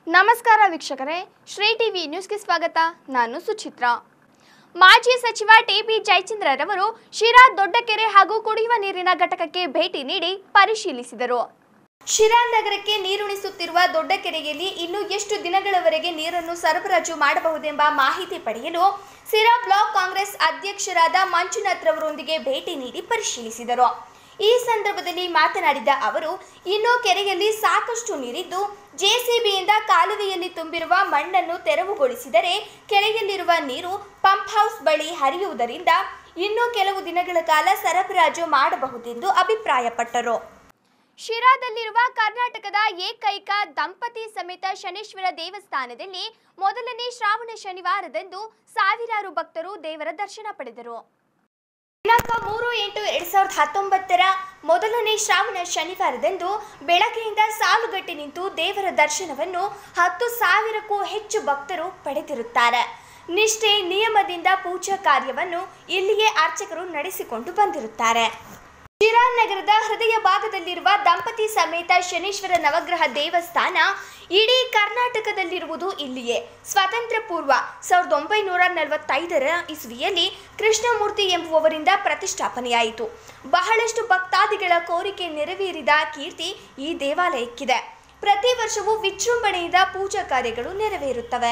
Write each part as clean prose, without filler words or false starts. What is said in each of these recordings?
ನಮಸ್ಕಾರ ವೀಕ್ಷಕರೇ, ಶ್ರೀ ಟಿವಿ ನ್ಯೂಸ್ಗೆ ಸ್ವಾಗತ. ನಾನು ಸುಚಿತ್ರಾ. ಮಾಜಿ ಸಚಿವ ಟಿಬಿ ಜಯಚಂದ್ರರವರು ಶಿರಾ ದೊಡ್ಡಕೆರೆ ಹಾಗೂ ಕುಡಿಯುವ ನೀರಿನ ಘಟಕಕ್ಕೆ ಭೇಟಿ ನೀಡಿ ಪರಿಶೀಲಿಸಿದರು. ಶಿರಾ ನಗರಕ್ಕೆ ನೀರುಣಿಸುತ್ತಿರುವ ದೊಡ್ಡಕೆರೆಯಲ್ಲಿ ಇನ್ನು ಎಷ್ಟು ದಿನಗಳವರೆಗೆ ನೀರನ್ನು ಸರಬರಾಜು ಮಾಡಬಹುದೆಂಬ ಮಾಹಿತಿ ಪಡೆಯಲು ಶಿರಾ ಬ್ಲಾಕ್ ಕಾಂಗ್ರೆಸ್ ಅಧ್ಯಕ್ಷರಾದ ಮಂಜುನಾಥ್ ರವರೊಂದಿಗೆ ಭೇಟಿ ನೀಡಿ ಪರಿಶೀಲಿಸಿದರು. ಈ ಸಂದರ್ಭದಲ್ಲಿ ಮಾತನಾಡಿದ ಅವರು, ಇನ್ನು ಕೆರೆಯಲ್ಲಿ ಸಾಕಷ್ಟು ನೀರಿದ್ದು ಜೆಸಿಬಿಯಿಂದ ಕಾಲುವೆಯಲ್ಲಿ ತುಂಬಿರುವ ಮಣ್ಣನ್ನು ತೆರವುಗೊಳಿಸಿದರೆ ಕೆರೆಯಲ್ಲಿರುವ ನೀರು ಪಂಪ್ ಹೌಸ್ ಬಳಿ ಹರಿಯುವುದರಿಂದ ಇನ್ನೂ ಕೆಲವು ದಿನಗಳ ಕಾಲ ಸರಬರಾಜು ಮಾಡಬಹುದೆಂದು ಅಭಿಪ್ರಾಯಪಟ್ಟರು. ಶಿರಾದಲ್ಲಿರುವ ಕರ್ನಾಟಕದ ಏಕೈಕ ದಂಪತಿ ಸಮೇತ ಶನೇಶ್ವರ ದೇವಸ್ಥಾನದಲ್ಲಿ ಮೊದಲನೇ ಶ್ರಾವಣ ಶನಿವಾರದಂದು ಸಾವಿರಾರು ಭಕ್ತರು ದೇವರ ದರ್ಶನ ಪಡೆದರು. ದಿನಾಂಕ 3/8/2019 ಮೊದಲನೇ ಶ್ರಾವಣ ಶನಿವಾರದಂದು ಬೆಳಗ್ಗೆಯಿಂದ ಸಾಲುಗಟ್ಟಿ ನಿಂತು ದೇವರ ದರ್ಶನವನ್ನು 10,000ಕ್ಕೂ ಹೆಚ್ಚು ಭಕ್ತರು ಪಡೆದಿರುತ್ತಾರೆ. ನಿಷ್ಠೆ ನಿಯಮದಿಂದ ಪೂಜಾ ಕಾರ್ಯವನ್ನು ಇಲ್ಲಿಯೇ ಅರ್ಚಕರು ನಡೆಸಿಕೊಂಡು ಬಂದಿರುತ್ತಾರೆ. ಶಿರಾ ನಗರದ ಹೃದಯ ಭಾಗದಲ್ಲಿರುವ ದಂಪತಿ ಸಮೇತ ಶನೇಶ್ವರ ನವಗ್ರಹ ದೇವಸ್ಥಾನ ಇಡೀ ಕರ್ನಾಟಕದಲ್ಲಿರುವುದು ಇಲ್ಲಿಯೇ. ಸ್ವಾತಂತ್ರ್ಯ ಪೂರ್ವ 1945 ಇಸ್ವಿಯಲ್ಲಿ ಕೃಷ್ಣಮೂರ್ತಿ ಎಂಬುವವರಿಂದ ಪ್ರತಿಷ್ಠಾಪನೆಯಾಯಿತು. ಬಹಳಷ್ಟು ಭಕ್ತಾದಿಗಳ ಕೋರಿಕೆ ನೆರವೇರಿದ ಕೀರ್ತಿ ಈ ದೇವಾಲಯಕ್ಕಿದೆ. ಪ್ರತಿ ವರ್ಷವೂ ವಿಜೃಂಭಣೆಯಿಂದ ಪೂಜಾ ಕಾರ್ಯಗಳು ನೆರವೇರುತ್ತವೆ.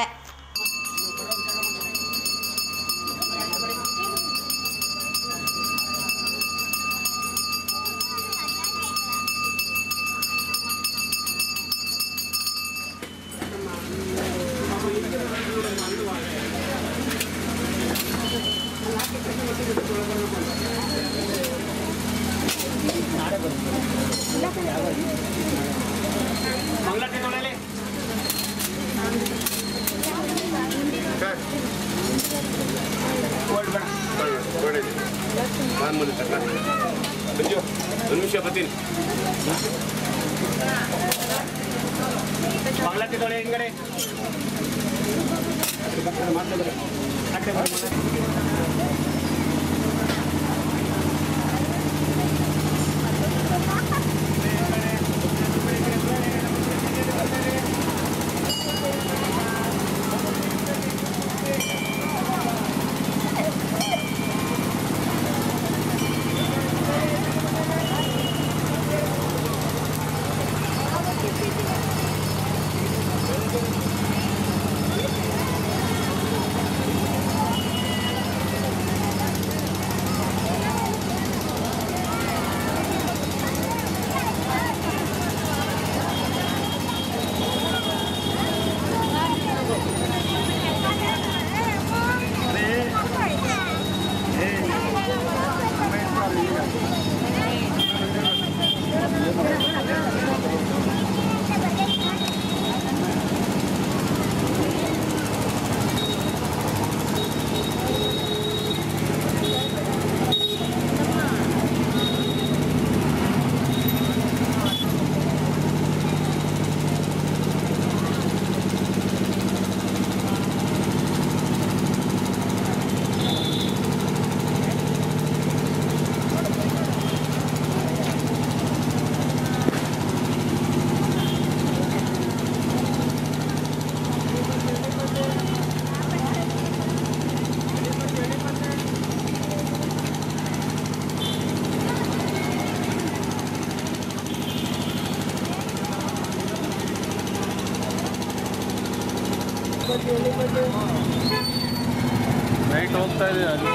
ನೈಟ್ ಹೋಗ್ತಾ ಇದೆ ಅದು.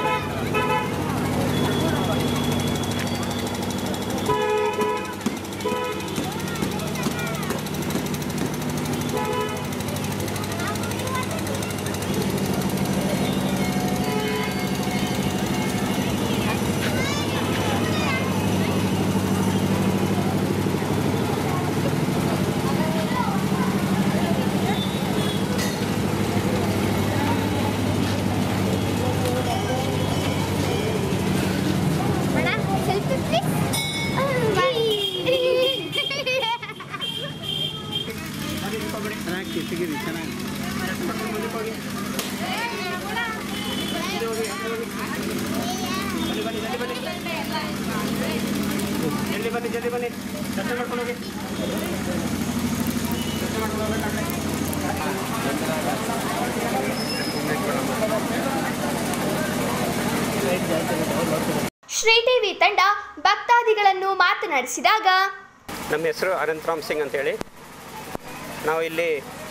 जल्दी बनी दर्शन करके ಶ್ರೀ ಟಿವಿ ತಂಡ ಭಕ್ತಾದಿಗಳನ್ನು ಮಾತನಾಡಿಸಿದಾಗ, ನಮ್ಮ ಹೆಸರು ಅನಂತರಾಮ್ ಸಿಂಗ್ ಅಂತೇಳಿ, ನಾವು ಇಲ್ಲಿ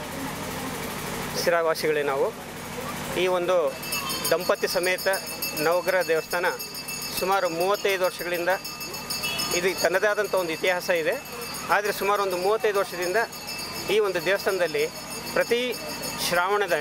ಸ್ಥಿರವಾಸಿಗಳೇ. ನಾವು ಈ ಒಂದು ದಂಪತಿ ಸಮೇತ ನವಗ್ರಹ ದೇವಸ್ಥಾನ ಸುಮಾರು 35 ವರ್ಷಗಳಿಂದ ಇದು ತನ್ನದೇ ಆದಂಥ ಒಂದು ಇತಿಹಾಸ ಇದೆ. ಆದರೆ ಸುಮಾರು ಒಂದು 35 ವರ್ಷದಿಂದ ಈ ಒಂದು ದೇವಸ್ಥಾನದಲ್ಲಿ ಪ್ರತಿ ಶ್ರಾವಣದ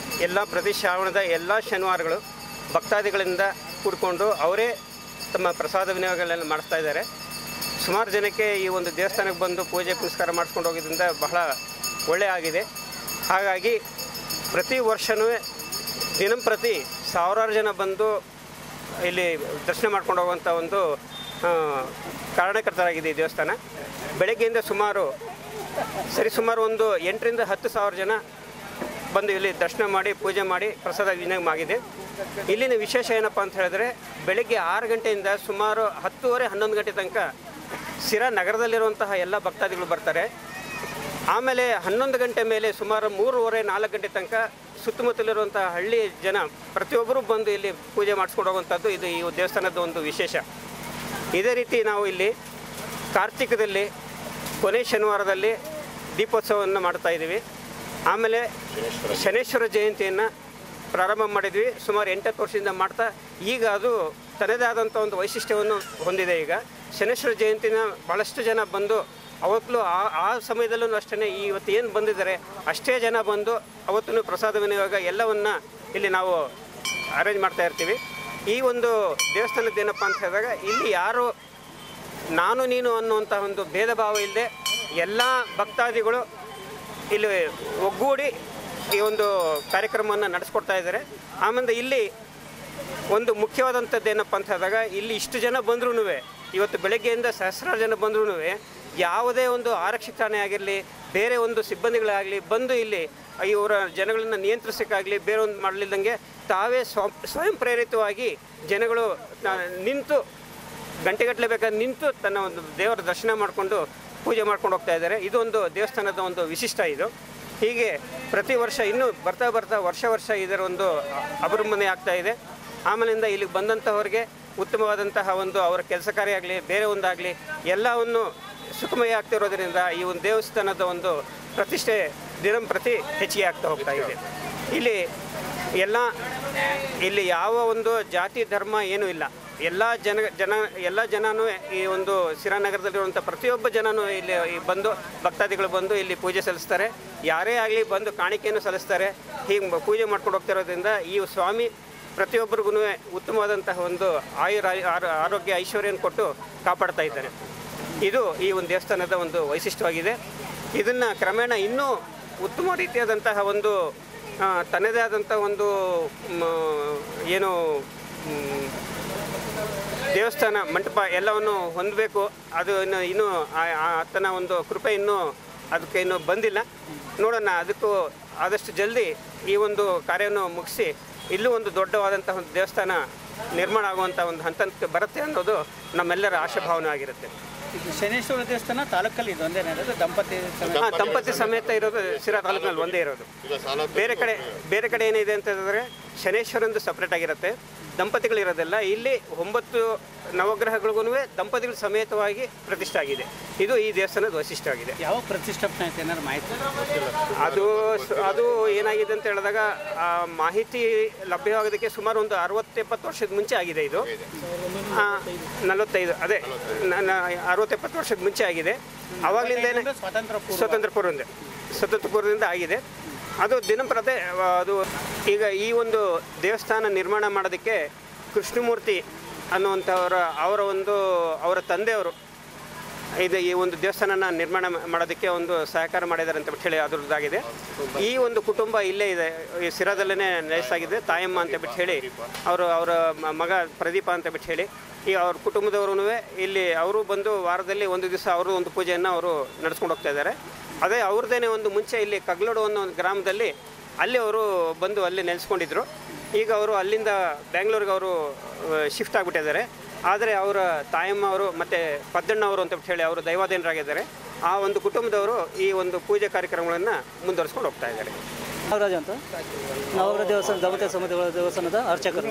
ಎಲ್ಲ ಶನಿವಾರಗಳು ಭಕ್ತಾದಿಗಳಿಂದ ಕೂಡಿಕೊಂಡು ಅವರೇ ತಮ್ಮ ಪ್ರಸಾದ ವಿನಿಯೋಗಗಳನ್ನು ಮಾಡಿಸ್ತಾ ಇದ್ದಾರೆ. ಸುಮಾರು ಜನಕ್ಕೆ ಈ ಒಂದು ದೇವಸ್ಥಾನಕ್ಕೆ ಬಂದು ಪೂಜೆ ಪುನಸ್ಕಾರ ಮಾಡಿಸ್ಕೊಂಡು ಹೋಗೋದ್ರಿಂದ ಬಹಳ ಒಳ್ಳೆಯ ಆಗಿದೆ. ಹಾಗಾಗಿ ಪ್ರತಿ ವರ್ಷವೂ ದಿನಂಪ್ರತಿ ಸಾವಿರಾರು ಜನ ಬಂದು ಇಲ್ಲಿ ದರ್ಶನ ಮಾಡ್ಕೊಂಡು ಹೋಗುವಂಥ ಒಂದು ಕಾರಣಕರ್ತರಾಗಿದೆ ಈ ದೇವಸ್ಥಾನ. ಬೆಳಗ್ಗೆಯಿಂದ ಸುಮಾರು ಒಂದು 8,000 to 10,000 ಜನ ಬಂದು ಇಲ್ಲಿ ದರ್ಶನ ಮಾಡಿ ಪೂಜೆ ಮಾಡಿ ಪ್ರಸಾದ ವಿನಿಯೋಗ ಆಗಿದೆ. ಇಲ್ಲಿನ ವಿಶೇಷ ಏನಪ್ಪ ಅಂತ ಹೇಳಿದ್ರೆ, ಬೆಳಗ್ಗೆ 6 ಗಂಟೆಯಿಂದ ಸುಮಾರು 10:30-11 ಗಂಟೆ ತನಕ ಸಿರಾ ನಗರದಲ್ಲಿರುವಂತಹ ಎಲ್ಲ ಭಕ್ತಾದಿಗಳು ಬರ್ತಾರೆ. ಆಮೇಲೆ 11 ಗಂಟೆ ಮೇಲೆ ಸುಮಾರು 3:30-4 ಗಂಟೆ ತನಕ ಸುತ್ತಮುತ್ತಲಿರುವಂಥ ಹಳ್ಳಿ ಜನ ಪ್ರತಿಯೊಬ್ಬರು ಬಂದು ಇಲ್ಲಿ ಪೂಜೆ ಮಾಡಿಸ್ಕೊಂಡು ಹೋಗುವಂಥದ್ದು ಇದು ಈ ದೇವಸ್ಥಾನದ ಒಂದು ವಿಶೇಷ. ಇದೇ ರೀತಿ ನಾವು ಇಲ್ಲಿ ಕಾರ್ತಿಕದಲ್ಲಿ ಕೊನೆ ಶನಿವಾರದಲ್ಲಿ ದೀಪೋತ್ಸವವನ್ನು ಮಾಡ್ತಾಯಿದ್ದೀವಿ. ಆಮೇಲೆ ಶನೇಶ್ವರ ಜಯಂತಿಯನ್ನು ಪ್ರಾರಂಭ ಮಾಡಿದ್ವಿ. ಸುಮಾರು 8 ವರ್ಷದಿಂದ ಮಾಡ್ತಾ ಈಗ ಅದು ತನ್ನದೇ ಆದಂಥ ಒಂದು ವೈಶಿಷ್ಟ್ಯವನ್ನು ಹೊಂದಿದೆ. ಈಗ ಶನೇಶ್ವರ ಜಯಂತಿನ ಭಾಳಷ್ಟು ಜನ ಬಂದು ಅವತ್ತು ಆ ಸಮಯದಲ್ಲೂ ಅಷ್ಟೇ ಇವತ್ತು ಏನು ಬಂದಿದ್ದಾರೆ ಅಷ್ಟೇ ಜನ ಬಂದು ಅವತ್ತು ಪ್ರಸಾದ ವಿನಿಯೋಗ ಎಲ್ಲವನ್ನು ಇಲ್ಲಿ ನಾವು ಅರೇಂಜ್ ಮಾಡ್ತಾ ಇರ್ತೀವಿ. ಈ ಒಂದು ದೇವಸ್ಥಾನದ ಏನಪ್ಪ ಅಂತ ಹೇಳಿದಾಗ ಇಲ್ಲಿ ಯಾರು ನಾನು ನೀನು ಅನ್ನುವಂಥ ಒಂದು ಭೇದ ಭಾವ ಇಲ್ಲದೆ ಎಲ್ಲ ಭಕ್ತಾದಿಗಳು ಇಲ್ಲಿ ಒಗ್ಗೂಡಿ ಈ ಒಂದು ಕಾರ್ಯಕ್ರಮವನ್ನು ನಡೆಸ್ಕೊಡ್ತಾ ಇದ್ದಾರೆ. ಆಮೇಲೆ ಇಲ್ಲಿ ಒಂದು ಮುಖ್ಯವಾದಂಥದ್ದು ಏನಪ್ಪ ಅಂತ ಹೇಳಿದಾಗ ಇಲ್ಲಿ ಇಷ್ಟು ಜನ ಬಂದ್ರೂ ಇವತ್ತು ಬೆಳಗ್ಗೆಯಿಂದ ಸಹಸ್ರಾರು ಜನ ಬಂದ್ರೂ ಯಾವುದೇ ಒಂದು ಆರಕ್ಷಕ ಠಾಣೆ ಆಗಿರಲಿ ಬೇರೆ ಒಂದು ಸಿಬ್ಬಂದಿಗಳಾಗಲಿ ಬಂದು ಇಲ್ಲಿ ಇವರ ಜನಗಳನ್ನು ನಿಯಂತ್ರಿಸೋಕ್ಕಾಗಲಿ ಬೇರೆ ಒಂದು ಮಾಡಲಿದ್ದಂಗೆ ತಾವೇ ಸ್ವಯಂ ಪ್ರೇರಿತವಾಗಿ ಜನಗಳು ನಿಂತು ಗಂಟೆಗಟ್ಟಲೆ ಬೇಕಾದ್ರೆ ನಿಂತು ತನ್ನ ಒಂದು ದೇವರ ದರ್ಶನ ಮಾಡಿಕೊಂಡು ಪೂಜೆ ಮಾಡ್ಕೊಂಡು ಹೋಗ್ತಾ ಇದ್ದಾರೆ. ಇದೊಂದು ದೇವಸ್ಥಾನದ ಒಂದು ವಿಶಿಷ್ಟ ಇದು. ಹೀಗೆ ಪ್ರತಿ ವರ್ಷ ಇನ್ನೂ ಬರ್ತಾ ವರ್ಷ ಇದರ ಒಂದು ಅಭಿವೃದ್ಧಿ ಆಗ್ತಾ ಇದೆ. ಆಮೇಲಿಂದ ಇಲ್ಲಿಗೆ ಬಂದಂಥವ್ರಿಗೆ ಉತ್ತಮವಾದಂತಹ ಒಂದು ಅವರ ಕೆಲಸ ಕಾರ್ಯ ಆಗಲಿ ಬೇರೆ ಒಂದಾಗಲಿ ಎಲ್ಲವನ್ನು ಸುಖಮಯ ಆಗ್ತಿರೋದ್ರಿಂದ ಈ ಒಂದು ದೇವಸ್ಥಾನದ ಒಂದು ಪ್ರತಿಷ್ಠೆ ದಿನಂಪ್ರತಿ ಹೆಚ್ಚಿಗೆ ಆಗ್ತಾ ಹೋಗ್ತಾ ಇದೆ. ಇಲ್ಲಿ ಯಾವ ಒಂದು ಜಾತಿ ಧರ್ಮ ಏನೂ ಇಲ್ಲ. ಎಲ್ಲ ಜನನೂ ಈ ಒಂದು ಸಿರಾನಗರದಲ್ಲಿರುವಂಥ ಪ್ರತಿಯೊಬ್ಬ ಜನನೂ ಇಲ್ಲಿ ಬಂದು ಭಕ್ತಾದಿಗಳು ಬಂದು ಇಲ್ಲಿ ಪೂಜೆ ಸಲ್ಲಿಸ್ತಾರೆ. ಯಾರೇ ಆಗಲಿ ಬಂದು ಕಾಣಿಕೆಯನ್ನು ಸಲ್ಲಿಸ್ತಾರೆ. ಹೀಗೆ ಪೂಜೆ ಮಾಡ್ಕೊಂಡು ಹೋಗ್ತಿರೋದ್ರಿಂದ ಈ ಸ್ವಾಮಿ ಪ್ರತಿಯೊಬ್ಬರಿಗೂ ಉತ್ತಮವಾದಂತಹ ಒಂದು ಆರೋಗ್ಯ ಐಶ್ವರ್ಯವನ್ನು ಕೊಟ್ಟು ಕಾಪಾಡ್ತಾ ಇದ್ದಾರೆ. ಇದು ಈ ಒಂದು ದೇವಸ್ಥಾನದ ಒಂದು ವೈಶಿಷ್ಟ್ಯವಾಗಿದೆ. ಇದನ್ನು ಕ್ರಮೇಣ ಇನ್ನೂ ಉತ್ತಮ ರೀತಿಯಾದಂತಹ ಒಂದು ತನ್ನದೇ ಆದಂಥ ಒಂದು ಏನು ದೇವಸ್ಥಾನ ಮಂಟಪ ಎಲ್ಲವನ್ನು ಹೊಂದಬೇಕು. ಅದು ಇನ್ನೂ ಆತನ ಒಂದು ಕೃಪೆ ಅದಕ್ಕೆ ಇನ್ನೂ ಬಂದಿಲ್ಲ. ನೋಡೋಣ, ಅದಕ್ಕೂ ಆದಷ್ಟು ಜಲ್ದಿ ಈ ಒಂದು ಕಾರ್ಯವನ್ನು ಮುಗಿಸಿ ಇಲ್ಲೂ ಒಂದು ದೊಡ್ಡವಾದಂಥ ಒಂದು ದೇವಸ್ಥಾನ ನಿರ್ಮಾಣ ಆಗುವಂಥ ಒಂದು ಹಂತಕ್ಕೆ ಬರುತ್ತೆ ಅನ್ನೋದು ನಮ್ಮೆಲ್ಲರ ಆಶಾಭಾವನೆ ಆಗಿರುತ್ತೆ. ಶನೇಶ್ವರ ದೇವಸ್ಥಾನ ತಾಲೂಕಲ್ಲಿ ಇದು ಒಂದೇ ಇರೋದು, ದಂಪತಿ ಸಮೇತ ಇರೋದು ಸಿರಾ ತಾಲೂಕಿನಲ್ಲಿ ಒಂದೇ ಇರೋದು. ಬೇರೆ ಕಡೆ ಏನಿದೆ ಅಂತ ಹೇಳಿದ್ರೆ ಶನೇಶ್ವರಂದು ಸಪ್ರೇಟ್ ಆಗಿರುತ್ತೆ, ದಂಪತಿಗಳಿರೋದಿಲ್ಲ. ಇಲ್ಲಿ 9 ನವಗ್ರಹಗಳಿಗೂ ದಂಪತಿಗಳ ಸಮೇತವಾಗಿ ಪ್ರತಿಷ್ಠೆ ಆಗಿದೆ. ಇದು ಈ ದೇವಸ್ಥಾನದ ವೈಶಿಷ್ಟ್ಯವಾಗಿದೆ. ಯಾವ ಪ್ರತಿಷ್ಠಾಪನೆ ಐತೆ ಏನಾದ್ರು ಮಾಹಿತಿ? ಅದು ಏನಾಗಿದೆ ಅಂತ ಹೇಳಿದಾಗ ಮಾಹಿತಿ ಲಭ್ಯವಾಗೋದಕ್ಕೆ ಸುಮಾರು ಒಂದು 60-70 ವರ್ಷದ ಮುಂಚೆ ಆಗಿದೆ. ಇದು 45 ಅದೇ 60-70 ವರ್ಷದ ಮುಂಚೆ ಆಗಿದೆ. ಆವಾಗಲಿಂದ ಸ್ವತಂತ್ರ ಪೂರ್ವದಿಂದ ಆಗಿದೆ. ಅದು ದಿನಂಪ್ರತಿ ಅದು ಈಗ ಈ ಒಂದು ದೇವಸ್ಥಾನ ನಿರ್ಮಾಣ ಮಾಡೋದಕ್ಕೆ ಕೃಷ್ಣಮೂರ್ತಿ ಅನ್ನುವಂಥವರ ಅವರ ತಂದೆಯವರು ಈ ಒಂದು ದೇವಸ್ಥಾನನ ನಿರ್ಮಾಣ ಮಾಡೋದಕ್ಕೆ ಒಂದು ಸಹಕಾರ ಮಾಡಿದ್ದಾರೆ ಅಂತ ಹೇಳಿ ಅದರದ್ದಾಗಿದೆ. ಈ ಒಂದು ಕುಟುಂಬ ಇಲ್ಲೇ ಇದೆ, ಈ ಸಿರಾದಲ್ಲೇ ನೆಲೆಸಾಗಿದೆ. ತಾಯಮ್ಮ ಅಂತ ಬಿಟ್ಟು ಹೇಳಿ ಅವರ ಮಗ ಪ್ರದೀಪ ಅಂತ ಬಿಟ್ಟು ಹೇಳಿ ಈ ಅವ್ರ ಕುಟುಂಬದವರು ಇಲ್ಲಿ ಅವರು ಬಂದು ವಾರದಲ್ಲಿ ಒಂದು ದಿವಸ ಅವರು ಒಂದು ಪೂಜೆಯನ್ನು ಅವರು ನಡೆಸ್ಕೊಂಡು ಹೋಗ್ತಾ ಇದ್ದಾರೆ. ಅದೇ ಅವ್ರದ್ದೇನೆ ಒಂದು ಮುಂಚೆ ಇಲ್ಲಿ ಕಗ್ಲೋಡು ಅನ್ನೋ ಒಂದು ಗ್ರಾಮದಲ್ಲಿ ಅಲ್ಲಿ ಅವರು ಬಂದು ಅಲ್ಲಿ ನೆಲೆಸ್ಕೊಂಡಿದ್ರು. ಈಗ ಅವರು ಅಲ್ಲಿಂದ ಬ್ಯಾಂಗ್ಳೂರಿಗೆ ಅವರು ಶಿಫ್ಟ್ ಆಗಿಬಿಟ್ಟಿದ್ದಾರೆ. ಆದರೆ ಅವರ ತಾಯಮ್ಮ ಅವರು ಮತ್ತು ಪದ್ದಣ್ಣವರು ಅಂತ ಹೇಳಿ ಅವರು ದೈವಾಧೀನರಾಗಿದ್ದಾರೆ. ಆ ಒಂದು ಕುಟುಂಬದವರು ಈ ಒಂದು ಪೂಜೆ ಕಾರ್ಯಕ್ರಮಗಳನ್ನು ಮುಂದುವರಿಸ್ಕೊಂಡು ಹೋಗ್ತಾ ಇದ್ದಾರೆ. ನಾಗರಾಜ್ ಅಂತ ನವಗ್ರಹ ದೇವಸ್ಥಾನ ದಂಪತಿ ಸಮಿತಿಗಳ ದೇವಸ್ಥಾನದ ಅರ್ಚಕರು.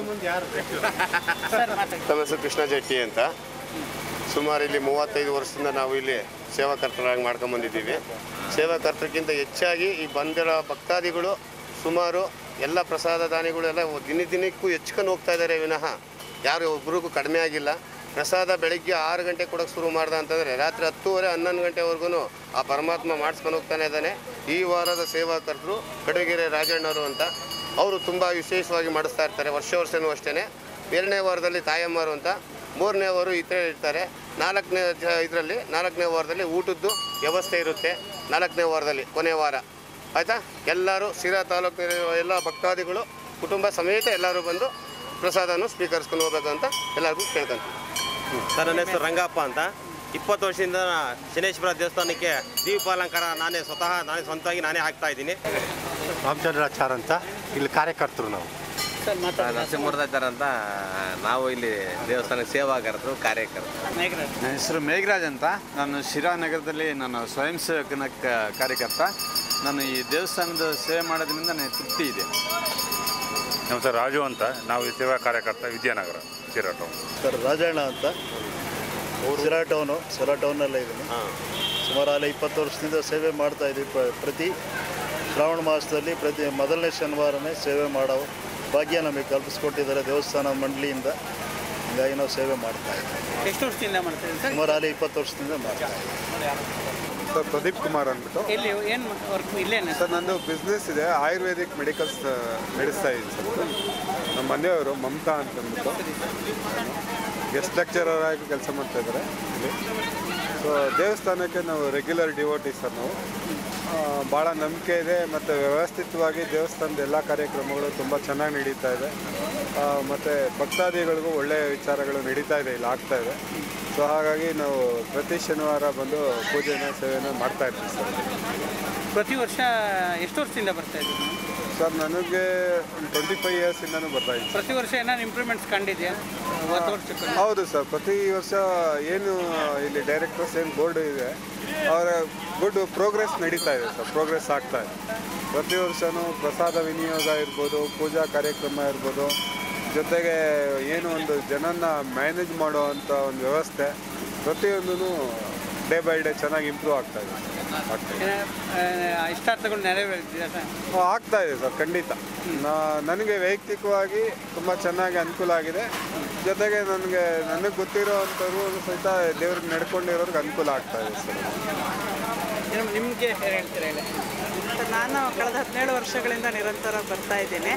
ನಮ್ಮ ಹೆಸರು ಕೃಷ್ಣ ಜಟ್ಟಿ ಅಂತ. ಸುಮಾರು ಇಲ್ಲಿ 35 ವರ್ಷದಿಂದ ನಾವು ಇಲ್ಲಿ ಸೇವಾಕರ್ತರಾಗಿ ಮಾಡ್ಕೊಂಬಂದಿದ್ದೀವಿ. ಸೇವಾಕರ್ತಕ್ಕಿಂತ ಹೆಚ್ಚಾಗಿ ಈ ಬಂದಿರೋ ಭಕ್ತಾದಿಗಳು ಸುಮಾರು ಎಲ್ಲ ಪ್ರಸಾದ ದಾನಿಗಳು ಎಲ್ಲ ದಿನಕ್ಕೂ ಹೆಚ್ಚಿಕೊಂಡು ಹೋಗ್ತಾ ಇದ್ದಾರೆ ವಿನಃ ಯಾರು ಒಬ್ರಿಗೂ ಕಡಿಮೆ ಆಗಿಲ್ಲ. ಪ್ರಸಾದ ಬೆಳಗ್ಗೆ 6 ಗಂಟೆ ಕೊಡೋಕ್ಕೆ ಶುರು ಮಾಡ್ದೆ ಅಂತಂದರೆ ರಾತ್ರಿ 10:30 11 ಗಂಟೆವರೆಗೂ ಆ ಪರಮಾತ್ಮ ಮಾಡಿಸ್ಕೊಂಡು ಹೋಗ್ತಾನೆ ಇದ್ದಾನೆ. ಈ ವಾರದ ಸೇವಾಕರ್ತರು ಕಡಗೆರೆ ರಾಜಣ್ಣವರು ಅಂತ ಅವರು ತುಂಬ ವಿಶೇಷವಾಗಿ ಮಾಡಿಸ್ತಾ ಇರ್ತಾರೆ. ವರ್ಷವೂ ಅಷ್ಟೇ. 2ನೇ ವಾರದಲ್ಲಿ ತಾಯಮ್ಮರು ಅಂತ, 3ನೇ ವಾರ ಇತರೆ ಇರ್ತಾರೆ. 4ನೇ ವಾರದಲ್ಲಿ ಊಟದ್ದು ವ್ಯವಸ್ಥೆ ಇರುತ್ತೆ. 4ನೇ ವಾರದಲ್ಲಿ ಕೊನೆ ವಾರ ಆಯಿತಾ. ಎಲ್ಲರೂ ಸಿರಾ ತಾಲೂಕಿನ ಎಲ್ಲ ಭಕ್ತಾದಿಗಳು ಕುಟುಂಬ ಸಮೇತ ಎಲ್ಲರೂ ಬಂದು ಪ್ರಸಾದವನ್ನು ಸ್ವೀಕರಿಸ್ಕೊಂಡು ಹೋಗ್ಬೇಕು ಅಂತ ಎಲ್ಲರಿಗೂ ಕೇಳ್ಕೊಂತೀವಿ. ಸರ್, ನನ್ನ ಹೆಸರು ರಂಗಪ್ಪ ಅಂತ. 20 ವರ್ಷದಿಂದ ಶನೇಶ್ವರ ದೇವಸ್ಥಾನಕ್ಕೆ ದೀಪಾಲಂಕಾರ ನಾನೇ ಸ್ವಂತವಾಗಿ ಹಾಕ್ತಾ ಇದ್ದೀನಿ. ರಾಮಚಂದ್ರಾಚಾರ್ ಅಂತ ಇಲ್ಲಿ ಕಾರ್ಯಕರ್ತರು ನಾವು. ನರಸಿಂಹಮೂರ್ತಾಚಾರ ಅಂತ ನಾವು ಇಲ್ಲಿ ದೇವಸ್ಥಾನಕ್ಕೆ ಸೇವಾಕರ್ತರು ಕಾರ್ಯಕರ್ತರು. ನನ್ನ ಹೆಸರು ಮೇಘರಾಜ್ ಅಂತ. ನಾನು ಶಿರಾನಗರದಲ್ಲಿ ನಾನು ಸ್ವಯಂ ಸೇವಕನ ಕಾರ್ಯಕರ್ತ. ನಾನು ಈ ದೇವಸ್ಥಾನದ ಸೇವೆ ಮಾಡೋದ್ರಿಂದ ನನಗೆ ತೃಪ್ತಿ ಇದೆ. ನಮ್ಮ ಸರ್ ರಾಜು ಅಂತ, ನಾವು ಈ ಸೇವಾ ಕಾರ್ಯಕರ್ತ, ವಿದ್ಯಾನಗರ, ಶಿರಾ ಟೌನ್. ಸರ್ ರಾಜಣ್ಣ ಅಂತ, ಶಿರಾ ಟೌನಲ್ಲೇ ಇದ್ದೀನಿ. ಸುಮಾರು ಅಲ್ಲಿ 20 ವರ್ಷದಿಂದ ಸೇವೆ ಮಾಡ್ತಾ ಇದ್ದೀವಿ. ಪ್ರತಿ ಶ್ರಾವಣ ಮಾಸದಲ್ಲಿ ಪ್ರತಿ ಮೊದಲನೇ ಶನಿವಾರನೇ ಸೇವೆ ಮಾಡೋ ಭಾಗ್ಯ ನಮಗೆ ಕಲ್ಪಿಸ್ಕೊಟ್ಟಿದ್ದಾರೆ ದೇವಸ್ಥಾನ ಮಂಡಳಿಯಿಂದ. ಹೀಗಾಗಿ ನಾವು ಸೇವೆ ಮಾಡ್ತಾ ಇದ್ದೀವಿ. ಎಷ್ಟು ವರ್ಷದಿಂದ ಮಾಡ್ತೀವಿ ಸರ್? ಸುಮಾರು ಅಲ್ಲಿ 20 ವರ್ಷದಿಂದ ಮಾಡ್ತಾ ಇದ್ದೀವಿ. ಸರ್ ಪ್ರದೀಪ್ ಕುಮಾರ್ ಅಂದ್ಬಿಟ್ಟು. ಎಲ್ಲಿ ಏನು ವರ್ಕ್ ಇಲ್ಲೇನೆ ಸರ್ ನಂದು ಬಿಸ್ನೆಸ್ ಇದೆ, ಆಯುರ್ವೇದಿಕ್ ಮೆಡಿಕಲ್ಸ್ ನಡೆಸ್ತಾ ಇದ್ದೀನಿ ಸರ್. ನಮ್ಮ ಮನೆಯವರು ಮಮತಾ ಅಂತಂದ್ಬಿಟ್ಟು ಗೆಸ್ಟ್ ಲೆಕ್ಚರರ್ ಆಗಿ ಕೆಲಸ ಮಾಡ್ತಾ ಇದ್ದಾರೆ ಇಲ್ಲಿ. ಸೊ ದೇವಸ್ಥಾನಕ್ಕೆ ನಾವು ರೆಗ್ಯುಲರ್ ಡಿವೋಟಿ ಸರ್. ನಾವು ಭಾಳ ನಂಬಿಕೆ ಇದೆ ಮತ್ತು ವ್ಯವಸ್ಥಿತವಾಗಿ ದೇವಸ್ಥಾನದ ಎಲ್ಲ ಕಾರ್ಯಕ್ರಮಗಳು ತುಂಬ ಚೆನ್ನಾಗಿ ನಡೀತಾ ಇದೆ. ಮತ್ತು ಭಕ್ತಾದಿಗಳಿಗೂ ಒಳ್ಳೆಯ ವಿಚಾರಗಳು ನಡೀತಾ ಇದೆ, ಇಲ್ಲಿ ಆಗ್ತಾ ಇದೆ. ಸೊ ಹಾಗಾಗಿ ನಾವು ಪ್ರತಿ ಶನಿವಾರ ಬಂದು ಪೂಜೆನ ಸೇವೆನ ಮಾಡ್ತಾ ಇರ್ತೀವಿ ಸರ್. ಪ್ರತಿ ವರ್ಷ ಎಷ್ಟು ವರ್ಷದಿಂದ ಬರ್ತಾ ಇದ್ದೀವಿ ಸರ್? ನನಗೆ 25 ಇಯರ್ಸಿಂದನೂ ಬರ್ತಾ ಇದ್ದೀನಿ. ಪ್ರತಿ ವರ್ಷ ಏನಾದ್ರು ಇಂಪ್ರೂವ್ಮೆಂಟ್ಸ್ ಕಂಡಿದೆಯಾ? ಹೌದು ಸರ್, ಪ್ರತಿ ವರ್ಷ ಏನು ಇಲ್ಲಿ ಡೈರೆಕ್ಟರ್ಸ್ ಏನು ಬೋರ್ಡ್ ಇದೆ ಅವರ ಗುಡ್ ಪ್ರೋಗ್ರೆಸ್ ನಡೀತಾ ಇದೆ ಸರ್, ಪ್ರೋಗ್ರೆಸ್ ಆಗ್ತಾ ಇದೆ. ಪ್ರತಿ ವರ್ಷವೂ ಪ್ರಸಾದ ವಿನಿಯೋಗ ಇರ್ಬೋದು, ಪೂಜಾ ಕಾರ್ಯಕ್ರಮ ಇರ್ಬೋದು, ಜೊತೆಗೆ ಏನು ಒಂದು ಜನನ ಮ್ಯಾನೇಜ್ ಮಾಡೋ ಅಂಥ ಒಂದು ವ್ಯವಸ್ಥೆ ಪ್ರತಿಯೊಂದೂ ಡೇ ಬೈ ಡೇ ಚೆನ್ನಾಗಿ ಇಂಪ್ರೂವ್ ಆಗ್ತಾ ಇದೆ. ಇಷ್ಟಾರ್ಥಗಳು ನೆರವೇರಿದೆ ಆಗ್ತಾ ಇದೆ ಸರ್, ಖಂಡಿತ. ನನಗೆ ವೈಯಕ್ತಿಕವಾಗಿ ತುಂಬ ಚೆನ್ನಾಗಿ ಅನುಕೂಲ ಆಗಿದೆ. ಜೊತೆಗೆ ನನಗೆ ಗೊತ್ತಿರೋ ಅಂಥವ್ರು ಸಹಿತ ದೇವ್ರಿಗೆ ನಡ್ಕೊಂಡಿರೋರಿಗೆ ಅನುಕೂಲ ಆಗ್ತಾ ಇದೆ ಸರ್. ನಿಮಗೆ ಹೇಳ್ತೀರಾ? ನಾನು ಕಳೆದ 17 ವರ್ಷಗಳಿಂದ ನಿರಂತರ ಬರ್ತಾ ಇದ್ದೇನೆ.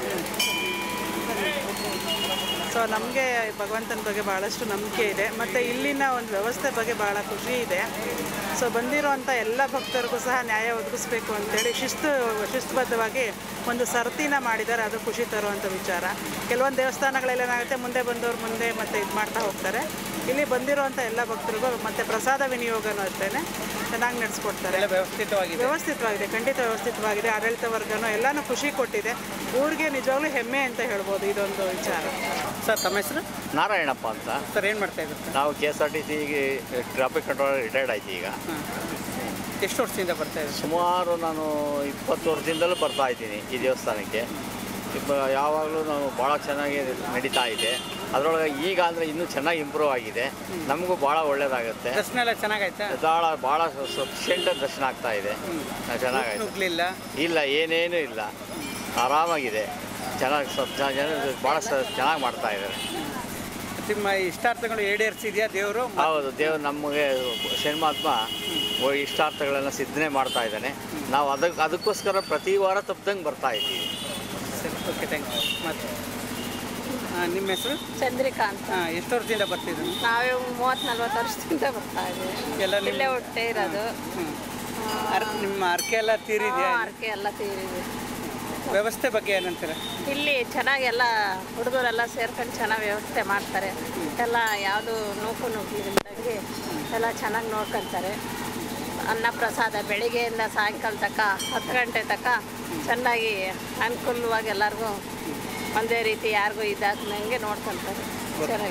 ಸೊ ನಮಗೆ ಭಗವಂತನ ಬಗ್ಗೆ ಭಾಳಷ್ಟು ನಂಬಿಕೆ ಇದೆ ಮತ್ತು ಇಲ್ಲಿನ ಒಂದು ವ್ಯವಸ್ಥೆ ಬಗ್ಗೆ ಭಾಳ ಖುಷಿ ಇದೆ. ಸೊ ಬಂದಿರೋವಂಥ ಎಲ್ಲ ಭಕ್ತರಿಗೂ ಸಹ ನ್ಯಾಯ ಒದಗಿಸ್ಬೇಕು ಅಂತೇಳಿ ಶಿಸ್ತುಬದ್ಧವಾಗಿ ಒಂದು ಸರತಿನ ಮಾಡಿದ್ದಾರೆ. ಅದು ಖುಷಿ ತರುವಂಥ ವಿಚಾರ. ಕೆಲವೊಂದು ದೇವಸ್ಥಾನಗಳೆಲ್ಲ ಏನಾಗುತ್ತೆ, ಮುಂದೆ ಬಂದವರು ಮುಂದೆ ಮತ್ತು ಇದು ಮಾಡ್ತಾ ಹೋಗ್ತಾರೆ. ಇಲ್ಲಿ ಬಂದಿರೋವಂಥ ಎಲ್ಲ ಭಕ್ತರಿಗೂ ಮತ್ತು ಪ್ರಸಾದ ವಿನಿಯೋಗನೂ ಅಷ್ಟೇ ಚೆನ್ನಾಗಿ ನಡೆಸ್ಕೊಡ್ತಾರೆ. ವ್ಯವಸ್ಥಿತವಾಗಿದೆ, ಖಂಡಿತ ವ್ಯವಸ್ಥಿತವಾಗಿದೆ. ಆಡಳಿತ ವರ್ಗನೂ ಎಲ್ಲನೂ ಖುಷಿ ಕೊಟ್ಟಿದೆ. ಊರಿಗೆ ನಿಜವಾಗ್ಲೂ ಹೆಮ್ಮೆ ಅಂತ ಹೇಳ್ಬೋದು ಇದೊಂದು ವಿಚಾರ. ಸರ್ ತಮ್ಮ ಹೆಸರು? ನಾರಾಯಣಪ್ಪ ಅಂತ. ಸರ್ ಏನು ಮಾಡ್ತಾ ಇದ್ದಾರೆ? ನಾವು KSRTC ಟ್ರಾಫಿಕ್ ಕಂಟ್ರೋಲರ್ ರಿಟೈರ್ಡ್ ಆಯ್ತು ಈಗ. ಎಷ್ಟು ವರ್ಷದಿಂದ ಬರ್ತಾ ಇದ್ದೀವಿ? ಸುಮಾರು ನಾನು 20 ವರ್ಷದಿಂದಲೂ ಬರ್ತಾ ಇದ್ದೀನಿ ಈ ದೇವಸ್ಥಾನಕ್ಕೆ. ಯಾವಾಗಲೂ ನಾವು ಭಾಳ ಚೆನ್ನಾಗಿ ನಡೀತಾ ಇದೆ. ಅದರೊಳಗೆ ಈಗ ಅಂದರೆ ಇನ್ನೂ ಚೆನ್ನಾಗಿ ಇಂಪ್ರೂವ್ ಆಗಿದೆ. ನಮಗೂ ಭಾಳ ಒಳ್ಳೆಯದಾಗುತ್ತೆ. ದರ್ಶನ ಎಲ್ಲ ಚೆನ್ನಾಗೈತೆ? ಭಾಳ ಸಫಿಷಿಯೆಂಟ್ ದರ್ಶನ ಆಗ್ತಾ ಇದೆ. ಚೆನ್ನಾಗಾಯ್ತು. ಇಲ್ಲ, ಏನೇನೂ ಇಲ್ಲ, ಆರಾಮಾಗಿದೆ. ಚೆನ್ನಾಗಿ ಜನ ಭಾಳ ಚೆನ್ನಾಗಿ ಮಾಡ್ತಾ ಇದ್ದಾರೆ. ನಿಮ್ಮ ಇಷ್ಟಾರ್ಥಗಳು ಈಡೇರಿಸಿದೆಯಾ ದೇವರು? ಹೌದು, ದೇವರು ನಮಗೆ ಶನಿಮಾತ್ಮ ಇಷ್ಟಾರ್ಥಗಳೆಲ್ಲ ಸಿದ್ಧನೆ ಮಾಡ್ತಾ ಇದ್ದಾನೆ. ನಾವು ಅದಕ್ಕೋಸ್ಕರ ಪ್ರತಿ ವಾರ ತಪ್ಪದಂಗೆ ಬರ್ತಾ ಇದ್ದೀವಿ. ಸರಿ, ಓಕೆ, ಥ್ಯಾಂಕ್ ಯು. ಮತ್ತು ನಿಮ್ಮ ಹೆಸರು? ಚಂದ್ರಿಕಾ ಅಂತ. ಎಷ್ಟು ವರ್ಷದಿಂದ ಬರ್ತಿದ್ದೀವಿ? ನಾವೇ 30-40 ವರ್ಷದಿಂದ ಬರ್ತಾ ಇದ್ದೀವಿ. ಎಲ್ಲ ಇಲ್ಲೇ ಹೊಟ್ಟೆ ಇರೋದು. ನಿಮ್ಮ ಅರ್ಕೆ ಎಲ್ಲ ತೀರಿದೆಯಾ? ಅರ್ಕೆ ಎಲ್ಲ ತೀರಿದೆ. ವ್ಯವಸ್ಥೆ ಬಗ್ಗೆ ಏನಂತೀರ? ಇಲ್ಲಿ ಚೆನ್ನಾಗೆಲ್ಲ ಹುಡುಗರೆಲ್ಲ ಸೇರ್ಕೊಂಡು ಚೆನ್ನಾಗಿ ವ್ಯವಸ್ಥೆ ಮಾಡ್ತಾರೆ. ಎಲ್ಲ ಯಾವುದು ನುಗ್ಗಿದಂಗೆ ಎಲ್ಲ ಚೆನ್ನಾಗಿ ನೋಡ್ಕೊತಾರೆ. ಅನ್ನ ಪ್ರಸಾದ ಬೆಳಿಗ್ಗೆಯಿಂದ ಸಾಯಂಕಾಲ ತನಕ 10 ಗಂಟೆ ತನಕ ಚೆನ್ನಾಗಿ ಅನುಕೂಲವಾಗಿ ಎಲ್ಲರಿಗೂ ಒಂದೇ ರೀತಿ ಯಾರಿಗೂ ಇದಾದಂಗೆ ನೋಡ್ಕೊತಾರೆ. ಚೆನ್ನಾಗಿದೆ.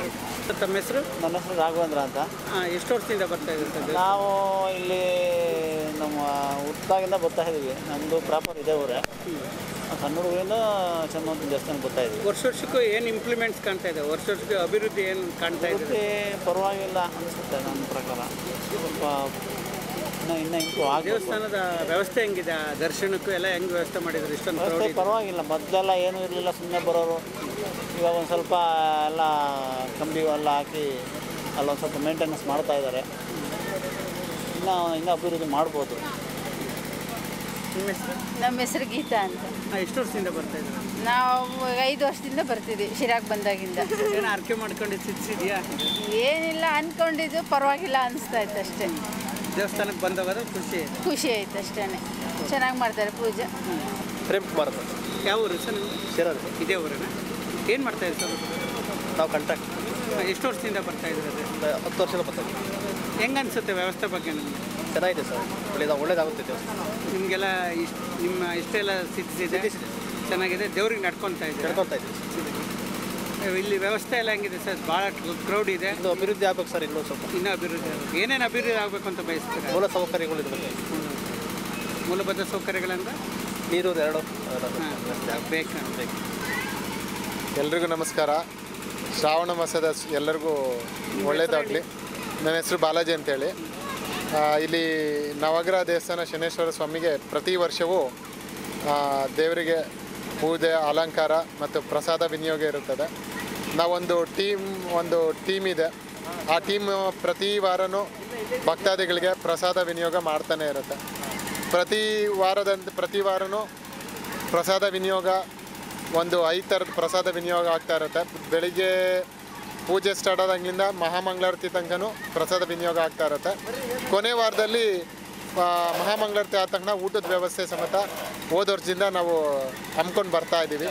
ತಮ್ಮ ಹೆಸರು? ನನ್ನ ಹೆಸರು ರಾಘವೇಂದ್ರ ಅಂತ. ಎಷ್ಟು ವರ್ಷದಿಂದ ಬರ್ತಾ ಇದ್ದೀವಿ? ನಾವು ಇಲ್ಲಿ ನಮ್ಮ ಹುಟ್ಟಾಗಿಂದ ಬರ್ತಾ ಇದ್ದೀವಿ. ನಮ್ಮದು ಪ್ರಾಪರ್ ಇದೇ ಊರೇ. ಸಣ್ಣ ಹುಡುಗರಿಂದ ಚಂದ್ರವಂತನ ದೇವಸ್ಥಾನ ಬರ್ತಾ ಇದ್ದೀವಿ. ವರ್ಷಕ್ಕೂ ಏನು ಇಂಪ್ಲಿಮೆಂಟ್ಸ್ ಕಾಣ್ತಾ ಇದೆ? ವರ್ಷಕ್ಕೆ ಅಭಿವೃದ್ಧಿ ಏನು ಕಾಣ್ತಾ ಇದೆ? ಪರವಾಗಿಲ್ಲ ಅನಿಸುತ್ತೆ ನನ್ನ ಪ್ರಕಾರ. ಸ್ವಲ್ಪ ಇನ್ನೂ ಇಂಪ್ರೂವ್ ಆಗಿ. ದೇವಸ್ಥಾನದ ವ್ಯವಸ್ಥೆ ಹೆಂಗಿದೆ? ದರ್ಶನಕ್ಕೂ ಎಲ್ಲ ಹೆಂಗೆ ವ್ಯವಸ್ಥೆ ಮಾಡಿದ್ರು? ಇಷ್ಟೊಂದು ವ್ಯವಸ್ಥೆ ಪರವಾಗಿಲ್ಲ. ಮೊದಲೆಲ್ಲ ಏನೂ ಇರಲಿಲ್ಲ, ಸುಮ್ಮನೆ ಬರೋರು. ಇವಾಗ ಒಂದು ಸ್ವಲ್ಪ ಎಲ್ಲ ಕಂಬಿ ಎಲ್ಲ ಹಾಕಿ ಅಲ್ಲೊಂದು ಸ್ವಲ್ಪ ಮೇಂಟೆನೆನ್ಸ್ ಮಾಡ್ತಾ ಇದ್ದಾರೆ. ಇನ್ನೂ ಅಭಿವೃದ್ಧಿ ಮಾಡ್ಬೋದು. ನಿಮ್ಮ ಹೆಸರು? ನಮ್ಮ ಹೆಸರು ಗೀತಾ ಅಂತ. ಎಷ್ಟು ವರ್ಷದಿಂದ ಬರ್ತಾ ಇದ್ದೀವಿ? ನಾವು 5 ವರ್ಷದಿಂದ ಬರ್ತಿದ್ವಿ ಶಿರಾಗ್ ಬಂದಾಗಿಂದ. ಏನೋ ಅರ್ಕೆ ಮಾಡ್ಕೊಂಡು ಸಿದ್ಧಿಸಿದೆಯಾ? ಏನಿಲ್ಲ ಅಂದ್ಕೊಂಡಿದ್ದು, ಪರವಾಗಿಲ್ಲ ಅನಿಸ್ತಾ ಇತ್ತು ಅಷ್ಟೇ. ದೇವಸ್ಥಾನಕ್ಕೆ ಬಂದವಾಗ ಖುಷಿ ಆಯ್ತು ಅಷ್ಟೇ. ಚೆನ್ನಾಗಿ ಮಾಡ್ತಾರೆ ಪೂಜೆ. ಪ್ರೇಮ್ ಕುಮಾರ್ ಅಂತ. ಯಾವ ಊರು ಸರ್? ಶಿರಾದ. ಇದೇ ಊರಿನ? ಏನು ಮಾಡ್ತಾ ಇದ್ದೀವಿ ಸರ್? ನಾವು ಕಾಂಟ್ರಾಕ್ಟ್. ಎಷ್ಟು ವರ್ಷದಿಂದ ಬರ್ತಾ ಇದ್ದೀರಿ? 10 ವರ್ಷದಿಂದ ಬರ್ತಾ ಇದ್ದೀವಿ. ಹೆಂಗೆ ಅನಿಸುತ್ತೆ ವ್ಯವಸ್ಥೆ ಬಗ್ಗೆ ನಿಮಗೆ? ಚೆನ್ನಾಗಿದೆ ಸರ್, ಒಳ್ಳೇದಾಗುತ್ತೆ ದೇವಸ್ಥಾನ. ನಿಮಗೆಲ್ಲ ನಿಮ್ಮ ಇಷ್ಟೆಲ್ಲ ಸಿದ್ಧಿಸಿದೆ, ಚೆನ್ನಾಗಿದೆ. ದೇವ್ರಿಗೆ ನಡ್ಕೊತಾ ಇದ್ದೀವಿ. ಇಲ್ಲಿ ವ್ಯವಸ್ಥೆ ಎಲ್ಲ ಹೆಂಗಿದೆ ಸರ್? ಭಾಳ ಕ್ರೌಡ್ ಇದೆ. ಇನ್ನೂ ಅಭಿವೃದ್ಧಿ ಆಗ್ಬೇಕು ಸರ್, ಇನ್ನೂ ಸ್ವಲ್ಪ. ಇನ್ನೂ ಅಭಿವೃದ್ಧಿ ಆಗಬೇಕು. ಏನೇನು ಅಭಿವೃದ್ಧಿ ಆಗಬೇಕು ಅಂತ ಬಯಸ್ತೀರಾ? ಮೂಲ ಸೌಕರ್ಯಗಳು ಇರಬೇಕು. ಮೂಲಭೂತ ಸೌಕರ್ಯಗಳಂದ್ರೆ ನೀರು ಎರಡು ಬೇಕು. ಎಲ್ರಿಗೂ ನಮಸ್ಕಾರ. ಶ್ರಾವಣ ಮಾಸದ ಎಲ್ಲರಿಗೂ ಒಳ್ಳೆಯದಾಗಲಿ. ನನ್ನ ಹೆಸರು ಬಾಲಾಜಿ ಅಂತೇಳಿ. ಇಲ್ಲಿ ನವಗ್ರಹ ದೇವಸ್ಥಾನ ಶನೇಶ್ವರ ಸ್ವಾಮಿಗೆ ಪ್ರತಿ ವರ್ಷವೂ ದೇವರಿಗೆ ಪೂಜೆ, ಅಲಂಕಾರ ಮತ್ತು ಪ್ರಸಾದ ವಿನಿಯೋಗ ಇರುತ್ತದೆ. ನಾವೊಂದು ಟೀಮ್ ಇದೆ. ಆ ಟೀಮ್ ಪ್ರತಿ ವಾರನೂ ಭಕ್ತಾದಿಗಳಿಗೆ ಪ್ರಸಾದ ವಿನಿಯೋಗ ಮಾಡ್ತಾನೆ ಇರುತ್ತೆ. ಪ್ರತಿ ವಾರನೂ ಪ್ರಸಾದ ವಿನಿಯೋಗ 5 ಥರದ ಪ್ರಸಾದ ವಿನಿಯೋಗ ಆಗ್ತಾ ಇರುತ್ತೆ. ಬೆಳಿಗ್ಗೆ ಪೂಜೆ ಸ್ಟಾರ್ಟ್ ಆದಾಗಲಿಂದ ಮಹಾಮಂಗಳಾರತಿ ತನಕನೂ ಪ್ರಸಾದ ವಿನಿಯೋಗ ಆಗ್ತಾ ಇರುತ್ತೆ. ಕೊನೆ ವಾರದಲ್ಲಿ ಮಹಾಮಂಗಳಾರತಿ ಆದ ತಕ್ಷಣ ಊಟದ ವ್ಯವಸ್ಥೆ ಸಮೇತ ಹೋದ ವರ್ಷದಿಂದ ನಾವು ಹಮ್ಮಿಕೊಂಡು ಬರ್ತಾ ಇದ್ದೀವಿ.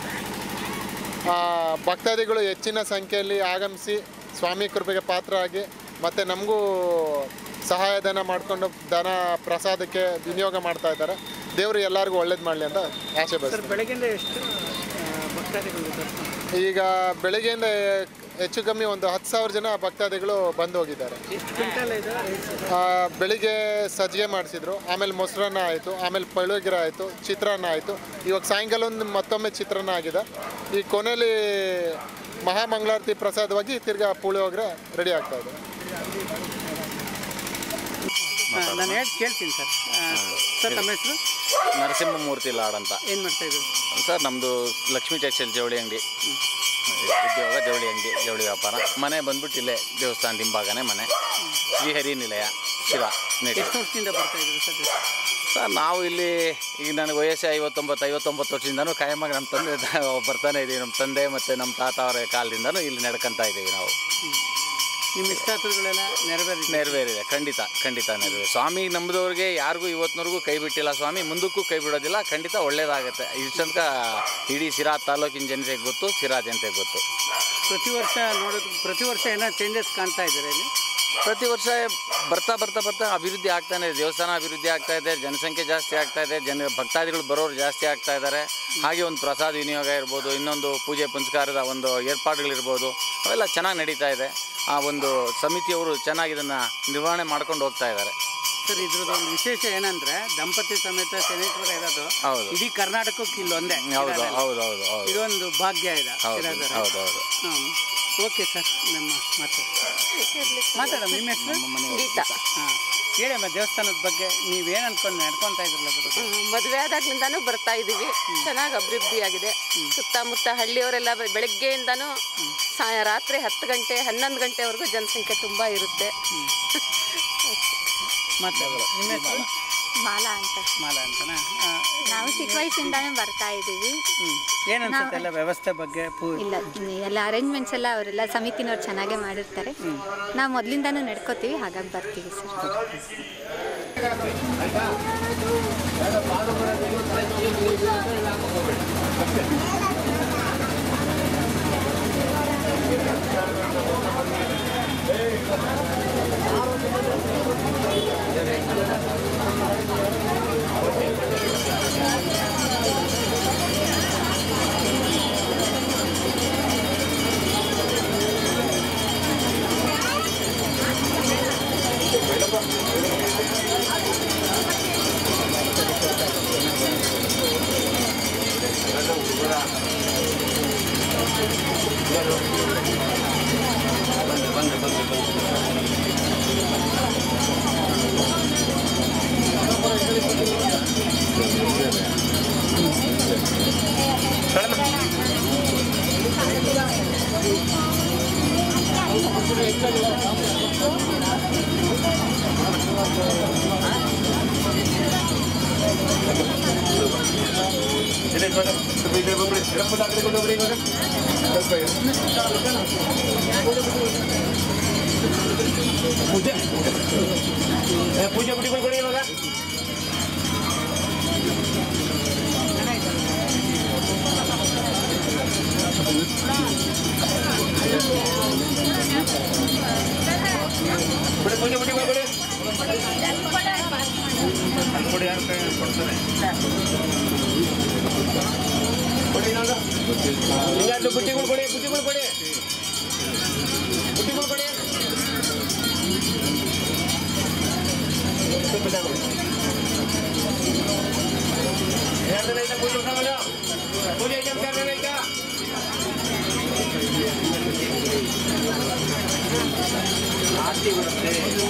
ಭಕ್ತಾದಿಗಳು ಹೆಚ್ಚಿನ ಸಂಖ್ಯೆಯಲ್ಲಿ ಆಗಮಿಸಿ ಸ್ವಾಮಿ ಕೃಪೆಗೆ ಪಾತ್ರ ಆಗಿ ಮತ್ತು ನಮಗೂ ಸಹಾಯಧನ ಮಾಡಿಕೊಂಡು ಧನ ಪ್ರಸಾದಕ್ಕೆ ವಿನಿಯೋಗ ಮಾಡ್ತಾ ಇದ್ದಾರೆ. ದೇವರು ಎಲ್ಲರಿಗೂ ಒಳ್ಳೇದು ಮಾಡಲಿ ಅಂತ ಆಶೆ ಬಯಸ್ತೀನಿ. ಬೆಳಗ್ಗೆಯಿಂದ ಎಷ್ಟು ಭಕ್ತಾದಿಗಳು? ಈಗ ಬೆಳಗ್ಗೆಯಿಂದ ಹೆಚ್ಚು ಕಮ್ಮಿ 10,000 ಜನ ಭಕ್ತಾದಿಗಳು ಬಂದು ಹೋಗಿದ್ದಾರೆ. ಬೆಳಿಗ್ಗೆ ಸಜ್ಜಿಗೆ ಮಾಡಿಸಿದ್ರು, ಆಮೇಲೆ ಮೊಸರನ್ನ ಆಯಿತು, ಆಮೇಲೆ ಪಳುವಗಿರ ಆಯಿತು, ಚಿತ್ರಾನ್ನ ಆಯಿತು. ಇವಾಗ ಸಾಯಂಕಾಲ ಮತ್ತೊಮ್ಮೆ ಚಿತ್ರಾನ್ನ ಆಗಿದೆ. ಈ ಕೊನೆಯಲ್ಲಿ ಮಹಾಮಂಗಳಾರತಿ ಪ್ರಸಾದವಾಗಿ ತಿರ್ಗಾ ಪುಳಿಯೋಗರೆ ರೆಡಿ ಆಗ್ತಾ ಇದೆ. ನಾನು ಕೇಳ್ತೀನಿ ಸರ್. ಸರ್ ತಮ್ಮ ಹೆಸರು? ನರಸಿಂಹಮೂರ್ತಿ ಲಾಡ್ ಅಂತ. ಏನು ಮಾಡ್ತಾ ಇದ್ದೀವಿ ಸರ್? ನಮ್ಮದು ಲಕ್ಷ್ಮೀ ಟೆಕ್ಸ್ಟೈಲ್ ಜವಳಿ ಅಂಗಡಿ ಉದ್ಯೋಗ, ಜವಳಿ ವ್ಯಾಪಾರ. ಮನೆ ಬಂದ್ಬಿಟ್ಟು ಇಲ್ಲೇ ದೇವಸ್ಥಾನದ ಹಿಂಭಾಗನೇ ಮನೆ, ಶ್ರೀಹರಿ ನಿಲಯ, ಶಿರಾ. ಎಷ್ಟು ವರ್ಷದಿಂದ ಬರ್ತಾ ಇದ್ದೀವಿ ಸರ್? ನಾವು ಇಲ್ಲಿ ಈಗ ನನಗೆ ವಯಸ್ಸು 59 ವರ್ಷದಿಂದನೂ ಕಾಯಮಾಗಿ ನಮ್ಮ ತಂದೆ ಬರ್ತಾನೆ ಇದ್ದೀವಿ. ನಮ್ಮ ತಂದೆ ಮತ್ತು ನಮ್ಮ ತಾತ ಅವರ ಕಾಲದಿಂದನೂ ಇಲ್ಲಿ ನಡ್ಕೊತಾ ಇದ್ದೀವಿ ನಾವು. ನಿಮ್ಮ ಇಷ್ಟಾರ್ಥಗಳೆಲ್ಲ ನೆರವೇರಿದೆ. ಖಂಡಿತ ನೆರವೇರಿದೆ. ಸ್ವಾಮಿ ನಂಬಿದವ್ರಿಗೆ ಯಾರಿಗೂ ಇವತ್ತಿನವರೆಗೂ ಕೈ ಬಿಟ್ಟಿಲ್ಲ ಸ್ವಾಮಿ, ಮುಂದಕ್ಕೂ ಕೈ ಬಿಡೋದಿಲ್ಲ. ಖಂಡಿತ ಒಳ್ಳೇದಾಗುತ್ತೆ. ಇಷ್ಟು ತನಕ ಇಡೀ ಶಿರಾ ತಾಲೂಕಿನ ಜನತೆಗೆ ಗೊತ್ತು, ಶಿರಾ ಜನತೆಗೆ ಗೊತ್ತು. ಪ್ರತಿ ವರ್ಷ ಏನೋ ಚೇಂಜಸ್ ಕಾಣ್ತಾ ಇದ್ದಾರೆ ಇಲ್ಲಿ? ಪ್ರತಿ ವರ್ಷ ಬರ್ತಾ ಅಭಿವೃದ್ಧಿ ಆಗ್ತಾನೆ ಇದೆ. ದೇವಸ್ಥಾನ ಅಭಿವೃದ್ಧಿ ಆಗ್ತಾ ಇದೆ, ಜನಸಂಖ್ಯೆ ಜಾಸ್ತಿ ಆಗ್ತಾ ಇದೆ, ಭಕ್ತಾದಿಗಳು ಬರೋರು ಜಾಸ್ತಿ ಆಗ್ತಾ ಇದ್ದಾರೆ. ಹಾಗೆ ಒಂದು ಪ್ರಸಾದ ವಿನಿಯೋಗ ಇರ್ಬೋದು, ಇನ್ನೊಂದು ಪೂಜೆ ಪುನಸ್ಕಾರದ ಒಂದು ಏರ್ಪಾಡುಗಳಿರ್ಬೋದು, ಅವೆಲ್ಲ ಚೆನ್ನಾಗಿ ನಡೀತಾ ಇದೆ. ಆ ಒಂದು ಸಮಿತಿಯವರು ಚೆನ್ನಾಗಿ ಇದನ್ನು ನಿರ್ವಹಣೆ ಮಾಡ್ಕೊಂಡು ಹೋಗ್ತಾ ಇದ್ದಾರೆ. ಸರ್, ಇದ್ರದ್ದು ಒಂದು ವಿಶೇಷ ಏನಂದ್ರೆ ದಂಪತಿ ಸಮೇತ ಶನೇಶ್ವರ ಇರೋದು ಹೌದು ಇಡೀ ಕರ್ನಾಟಕಕ್ಕೆ ಇಲ್ಲೊಂದೇ. ಹೌದು ಇದೊಂದು ಭಾಗ್ಯ ಇದೆ. ಹೌದು. ಓಕೆ ಸರ್, ನಮ್ಮ ಮಾತಾಡೋಣ. ನಿಮ್ಮ ಹೆಸರು? ಗೀತಾ. ಹೇಳಮ್ಮ ದೇವಸ್ಥಾನದ ಬಗ್ಗೆ ನೀವೇನು ಅನ್ಕೊಂಡು ನಡ್ಕೊತಾ ಇದ್ರಲ್ಲ? ಮದುವೆ ಆದಾಗ್ಲಿಂದಾನು ಬರ್ತಾ ಇದ್ದೀವಿ. ಚೆನ್ನಾಗಿ ಅಭಿವೃದ್ಧಿ ಆಗಿದೆ. ಸುತ್ತಮುತ್ತ ಹಳ್ಳಿಯವರೆಲ್ಲ ಬೆಳಗ್ಗೆಯಿಂದನೂ ರಾತ್ರಿ 10 ಗಂಟೆ 11 ಗಂಟೆವರೆಗೂ ಜನಸಂಖ್ಯೆ ತುಂಬ ಇರುತ್ತೆ. ನಿಮ್ಮ ಹೆಸರು? ಮಾಲಾ ಅಂತನಾ? ನಾವು ಚಿಕ್ಕ ವಯಸ್ಸಿಂದಾನೇ ಬರ್ತಾ ಇದ್ದೀವಿ. ಏನನ್ಸುತ್ತೆ ಎಲ್ಲ ವ್ಯವಸ್ಥೆ ಬಗ್ಗೆ? ಇಲ್ಲ, ಎಲ್ಲ ಅರೇಂಜ್ಮೆಂಟ್ಸ್ ಎಲ್ಲ ಅವರೆಲ್ಲ ಸಮಿತಿನವ್ರು ಚೆನ್ನಾಗೇ ಮಾಡಿರ್ತಾರೆ. ನಾವು ಮೊದಲಿಂದಾನು ನಡ್ಕೋತೀವಿ, ಹಾಗಾಗಿ ಬರ್ತೀವಿ ಸರ್. ಪೂಜೆ ಬಿಟ್ಟು ಕೊಡಿ ಇವಾಗ ಪೂಜೆ ಬಿಟ್ಟು ಕೊಡಿ ಕೊಡಿ ಯಾರು ಕೊಡ್ತಾರೆ ಕೊಡಿ ಇನ್ನೊಂದು ಹಿಂಗಾದ್ರು ಬುಟ್ಟಿಗಳು ಕೊಡಿ ಬುಟ್ಟಿಗಳು ಕೊಡಿ ಬುಟ್ಟಿಗಳು ಕೊಡಿ पूजा ऐटम करने नहीं क्या आरती बರುತ್ತೆ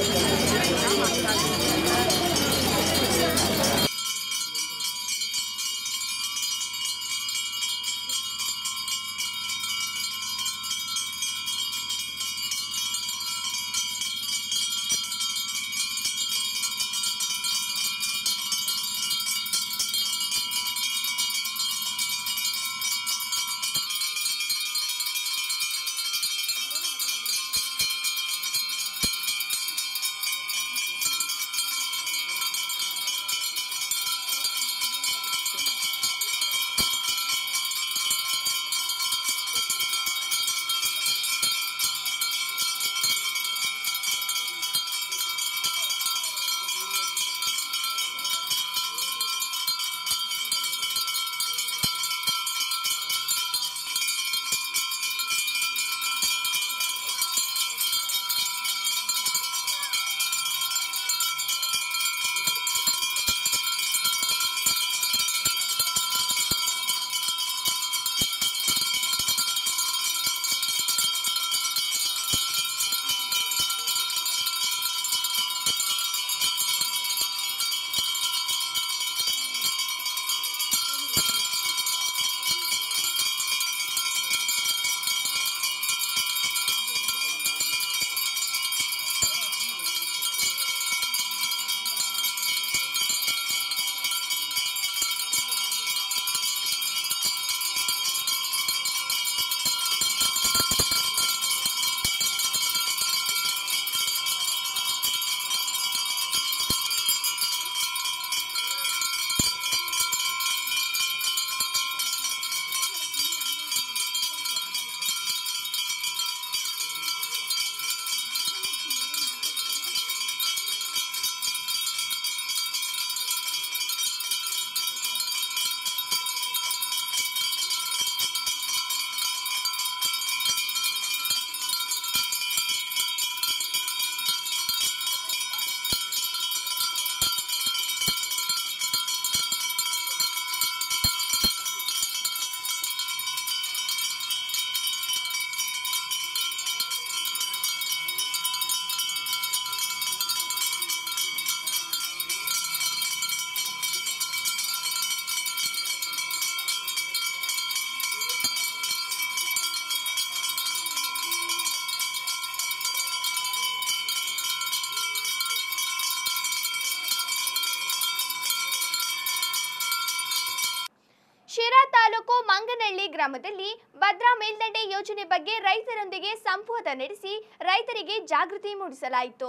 ಶಿರಾ ತಾಲೂಕು ಮಂಗನಹಳ್ಳಿ ಗ್ರಾಮದಲ್ಲಿ ಭದ್ರಾ ಮೇಲ್ದಂಡೆ ಯೋಜನೆ ಬಗ್ಗೆ ರೈತರೊಂದಿಗೆ ಸಂವಾದ ನಡೆಸಿ ರೈತರಿಗೆ ಜಾಗೃತಿ ಮೂಡಿಸಲಾಯಿತು.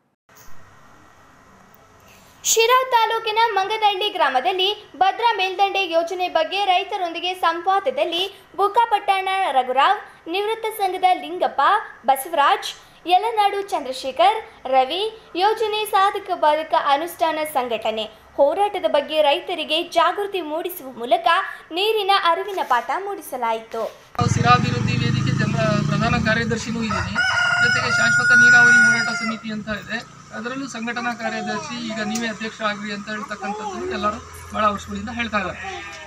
ಶಿರಾ ತಾಲೂಕಿನ ಮಂಗನಹಳ್ಳಿ ಗ್ರಾಮದಲ್ಲಿ ಭದ್ರಾ ಮೇಲ್ದಂಡೆ ಯೋಜನೆ ಬಗ್ಗೆ ರೈತರೊಂದಿಗೆ ಸಂವಾದದಲ್ಲಿ ಬುಕ್ಕಾಪಟ್ಟಣ ರಘುರಾವ್, ನಿವೃತ್ತ ಸಂಘದ ಲಿಂಗಪ್ಪ, ಬಸವರಾಜ್, ಯಲನಾಡು ಚಂದ್ರಶೇಖರ್, ರವಿ, ಯೋಜನೆ ಸಾಧಕ ಬಾಧಕ ಅನುಷ್ಠಾನ ಸಂಘಟನೆ ಹೋರಾಟದ ಬಗ್ಗೆ ರೈತರಿಗೆ ಜಾಗೃತಿ ಮೂಡಿಸುವ ಮೂಲಕ ನೀರಿನ ಅರಿವಿನ ಪಾಠ ಮೂಡಿಸಲಾಯಿತು. ಶಿರಾ ಅಭಿವೃದ್ಧಿ ವೇದಿಕೆ ಪ್ರಧಾನ ಕಾರ್ಯದರ್ಶಿನೂ ಇದ್ದೀನಿ. ಜೊತೆಗೆ ಶಾಶ್ವತ ನೀರಾವರಿ ಹೋರಾಟ ಸಮಿತಿ ಅಂತ ಇದೆ, ಅದರಲ್ಲೂ ಸಂಘಟನಾ ಕಾರ್ಯದರ್ಶಿ. ಈಗ ನೀವೇ ಅಧ್ಯಕ್ಷ ಆಗ್ರಿ ಅಂತ ಹೇಳ್ತಕ್ಕಂಥದ್ದು ಎಲ್ಲರೂ ಭಾಳ ವರ್ಷಗಳಿಂದ ಹೇಳ್ತಾ ಇದ್ದಾರೆ.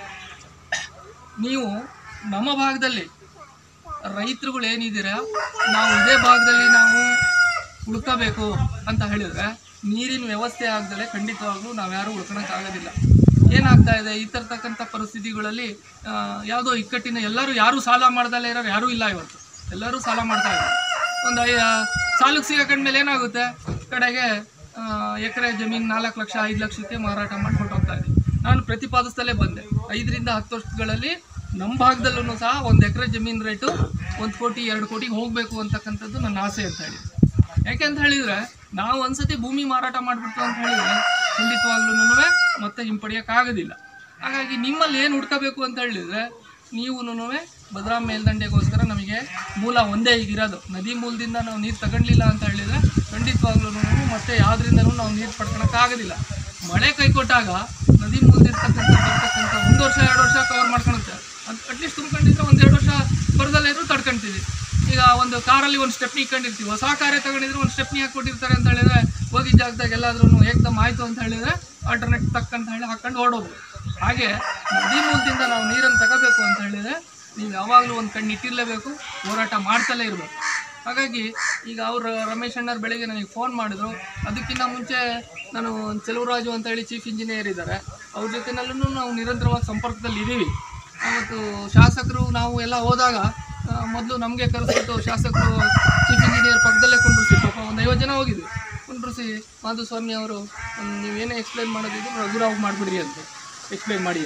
ನೀವು ನಮ್ಮ ಭಾಗದಲ್ಲಿ ರೈತರುಗಳು ಏನಿದ್ದೀರಾ, ನಾವು ಇದೇ ಭಾಗದಲ್ಲಿ ನಾವು ಉಳ್ಕೋಬೇಕು ಅಂತ ಹೇಳಿದ್ರೆ ನೀರಿನ ವ್ಯವಸ್ಥೆ ಆಗದಲ್ಲೇ ಖಂಡಿತವಾಗ್ಲೂ ನಾವ್ಯಾರೂ ಉಳ್ಕೊಳಕ್ಕಾಗೋದಿಲ್ಲ. ಏನಾಗ್ತಾ ಇದೆ ಈ ಥರತಕ್ಕಂಥ ಪರಿಸ್ಥಿತಿಗಳಲ್ಲಿ ಯಾವುದೋ ಇಕ್ಕಟ್ಟಿನ ಯಾರೂ ಸಾಲ ಮಾಡ್ದಲ್ಲೇ ಇರೋರು ಯಾರೂ ಇಲ್ಲ. ಇವತ್ತು ಎಲ್ಲರೂ ಸಾಲ ಮಾಡ್ತಾ ಇದ್ದಾರೆ. ಒಂದು ಸಾಲಕ್ಕೆ ಸಿಗಾಕೊಂಡ್ಮೇಲೆ ಏನಾಗುತ್ತೆ, ಕಡೆಗೆ ಎಕರೆ ಜಮೀನು 4 ಲಕ್ಷ 5 ಲಕ್ಷಕ್ಕೆ ಮಾರಾಟ ಮಾಡ್ಕೊಂಡು ಹೋಗ್ತಾ ಇದ್ದೀವಿ. ನಾನು ಪ್ರತಿಪಾದಿಸ್ತಲೇ ಬಂದೆ, 5 ರಿಂದ 10 ವರ್ಷಗಳಲ್ಲಿ ನಮ್ಮ ಭಾಗದಲ್ಲೂ ಸಹ 1 ಎಕರೆ ಜಮೀನು ರೇಟು 1 ಕೋಟಿ 2 ಕೋಟಿಗೆ ಹೋಗಬೇಕು ಅಂತಕ್ಕಂಥದ್ದು ನನ್ನ ಆಸೆ ಅಂತ ಹೇಳಿ. ಯಾಕೆ ಅಂತ ಹೇಳಿದರೆ ನಾವು ಒಂದ್ಸತಿ ಭೂಮಿ ಮಾರಾಟ ಮಾಡಿಬಿಡ್ತು ಅಂತ ಹೇಳಿದರೆ ಖಂಡಿತವಾಗ್ಲೂ ಮತ್ತೆ ಹಿಂಪಡೆಯೋಕ್ಕಾಗೋದಿಲ್ಲ. ಹಾಗಾಗಿ ನಿಮ್ಮಲ್ಲಿ ಏನು ಹುಡ್ಕೋಬೇಕು ಅಂತ ಹೇಳಿದರೆ ನೀವು ಭದ್ರಾ ಮೇಲ್ದಂಡೆಗೋಸ್ಕರ ನಮಗೆ ಮೂಲ ಒಂದೇ ಈಗಿರೋದು. ನದಿ ಮೂಲದಿಂದ ನಾವು ನೀರು ತಗೊಳ್ಳಿಲ್ಲ ಅಂತ ಹೇಳಿದರೆ ಖಂಡಿತವಾಗ್ಲೂ ಮತ್ತೆ ಯಾವುದರಿಂದನೂ ನಾವು ನೀರು ಪಡ್ಕೊಳಕ್ಕಾಗೋದಿಲ್ಲ. ಮಳೆ ಕೈ ಕೊಟ್ಟಾಗ ನದಿ ಮೂಲದಿರ್ತಕ್ಕಂಥ 1 ವರ್ಷ 2 ವರ್ಷ ಕವರ್ ಮಾಡ್ಕೊಳುತ್ತೆ. ಅದು ಅಟ್ಲೀಸ್ಟ್ ತುಂಬ್ಕೊಂಡಿದ್ರೆ 1-2 ವರ್ಷ ಬರದಲ್ಲೇ ಇದ್ರೂ ತಡ್ಕೊಳ್ತೀವಿ. ಈಗ ಒಂದು ಕಾರಲ್ಲಿ ಒಂದು ಸ್ಟೆಪ್ನಿ ಇಟ್ಕೊಂಡಿರ್ತೀವಿ, ಹೊಸ ಕಾರೇ ತಗೊಂಡಿದ್ರೆ ಒಂದು ಸ್ಟೆಪ್ನಿ ಹಾಕ್ಕೊಟ್ಟಿರ್ತಾರೆ ಅಂತ ಹೇಳಿದ್ರೆ ಹೋಗಿ ಜಾಗದಾಗ ಎಲ್ಲಾದ್ರೂ ಏಕದಮ್ ಆಯಿತು ಅಂತ ಹೇಳಿದರೆ ಆಲ್ಟರ್ನೇಟ್ ತಕ್ಕಂತ ಹೇಳಿ ಹಾಕ್ಕೊಂಡು ಓಡೋದು. ಹಾಗೆ ನದಿ ಮೂಲದಿಂದ ನಾವು ನೀರನ್ನು ತಗೋಬೇಕು ಅಂತ ಹೇಳಿದರೆ ನೀವು ಯಾವಾಗಲೂ ಒಂದು ಕಣ್ಣು ಇಟ್ಟಿರಲೇಬೇಕು, ಹೋರಾಟ ಮಾಡ್ತಲೇ ಇರಬೇಕು. ಹಾಗಾಗಿ ಈಗ ಅವರು ರಮೇಶ್ ಅಣ್ಣರು ಬೆಳಗ್ಗೆ ನನಗೆ ಫೋನ್ ಮಾಡಿದ್ರು. ಅದಕ್ಕಿಂತ ಮುಂಚೆ ನಾನು ಚೆಲುವರಾಜು ಅಂತ ಹೇಳಿ ಚೀಫ್ ಇಂಜಿನಿಯರ್ ಇದ್ದಾರೆ, ಅವ್ರ ಜೊತೆನಲ್ಲೂ ನಾವು ನಿರಂತರವಾಗಿ ಸಂಪರ್ಕದಲ್ಲಿ ಇದ್ದೀವಿ. ಮತ್ತು ಶಾಸಕರು ನಾವು ಎಲ್ಲ ಹೋದಾಗ ಮೊದಲು ನಮಗೆ ಕರೆಸ್ಬಿಟ್ಟು ಶಾಸಕರು ಚೀಫ್ ಇಂಜಿನಿಯರ್ ಪಕ್ಕದಲ್ಲೇ ಕುಂಡ್ರಿಸಿ, ಪಾಪ ಒಂದು 50 ಜನ ಹೋಗಿದ್ವಿ, ಕುಂಡ್ರಿಸಿ ಮಾಧುಸ್ವಾಮಿ ಅವರು ನೀವೇನೇ ಎಕ್ಸ್ಪ್ಲೈನ್ ಮಾಡೋದಿದ್ರು ರಘುರಾವ್ ಮಾಡಿಬಿಡ್ರಿ ಅಂತ ಎಕ್ಸ್ಪ್ಲೈನ್ ಮಾಡಿ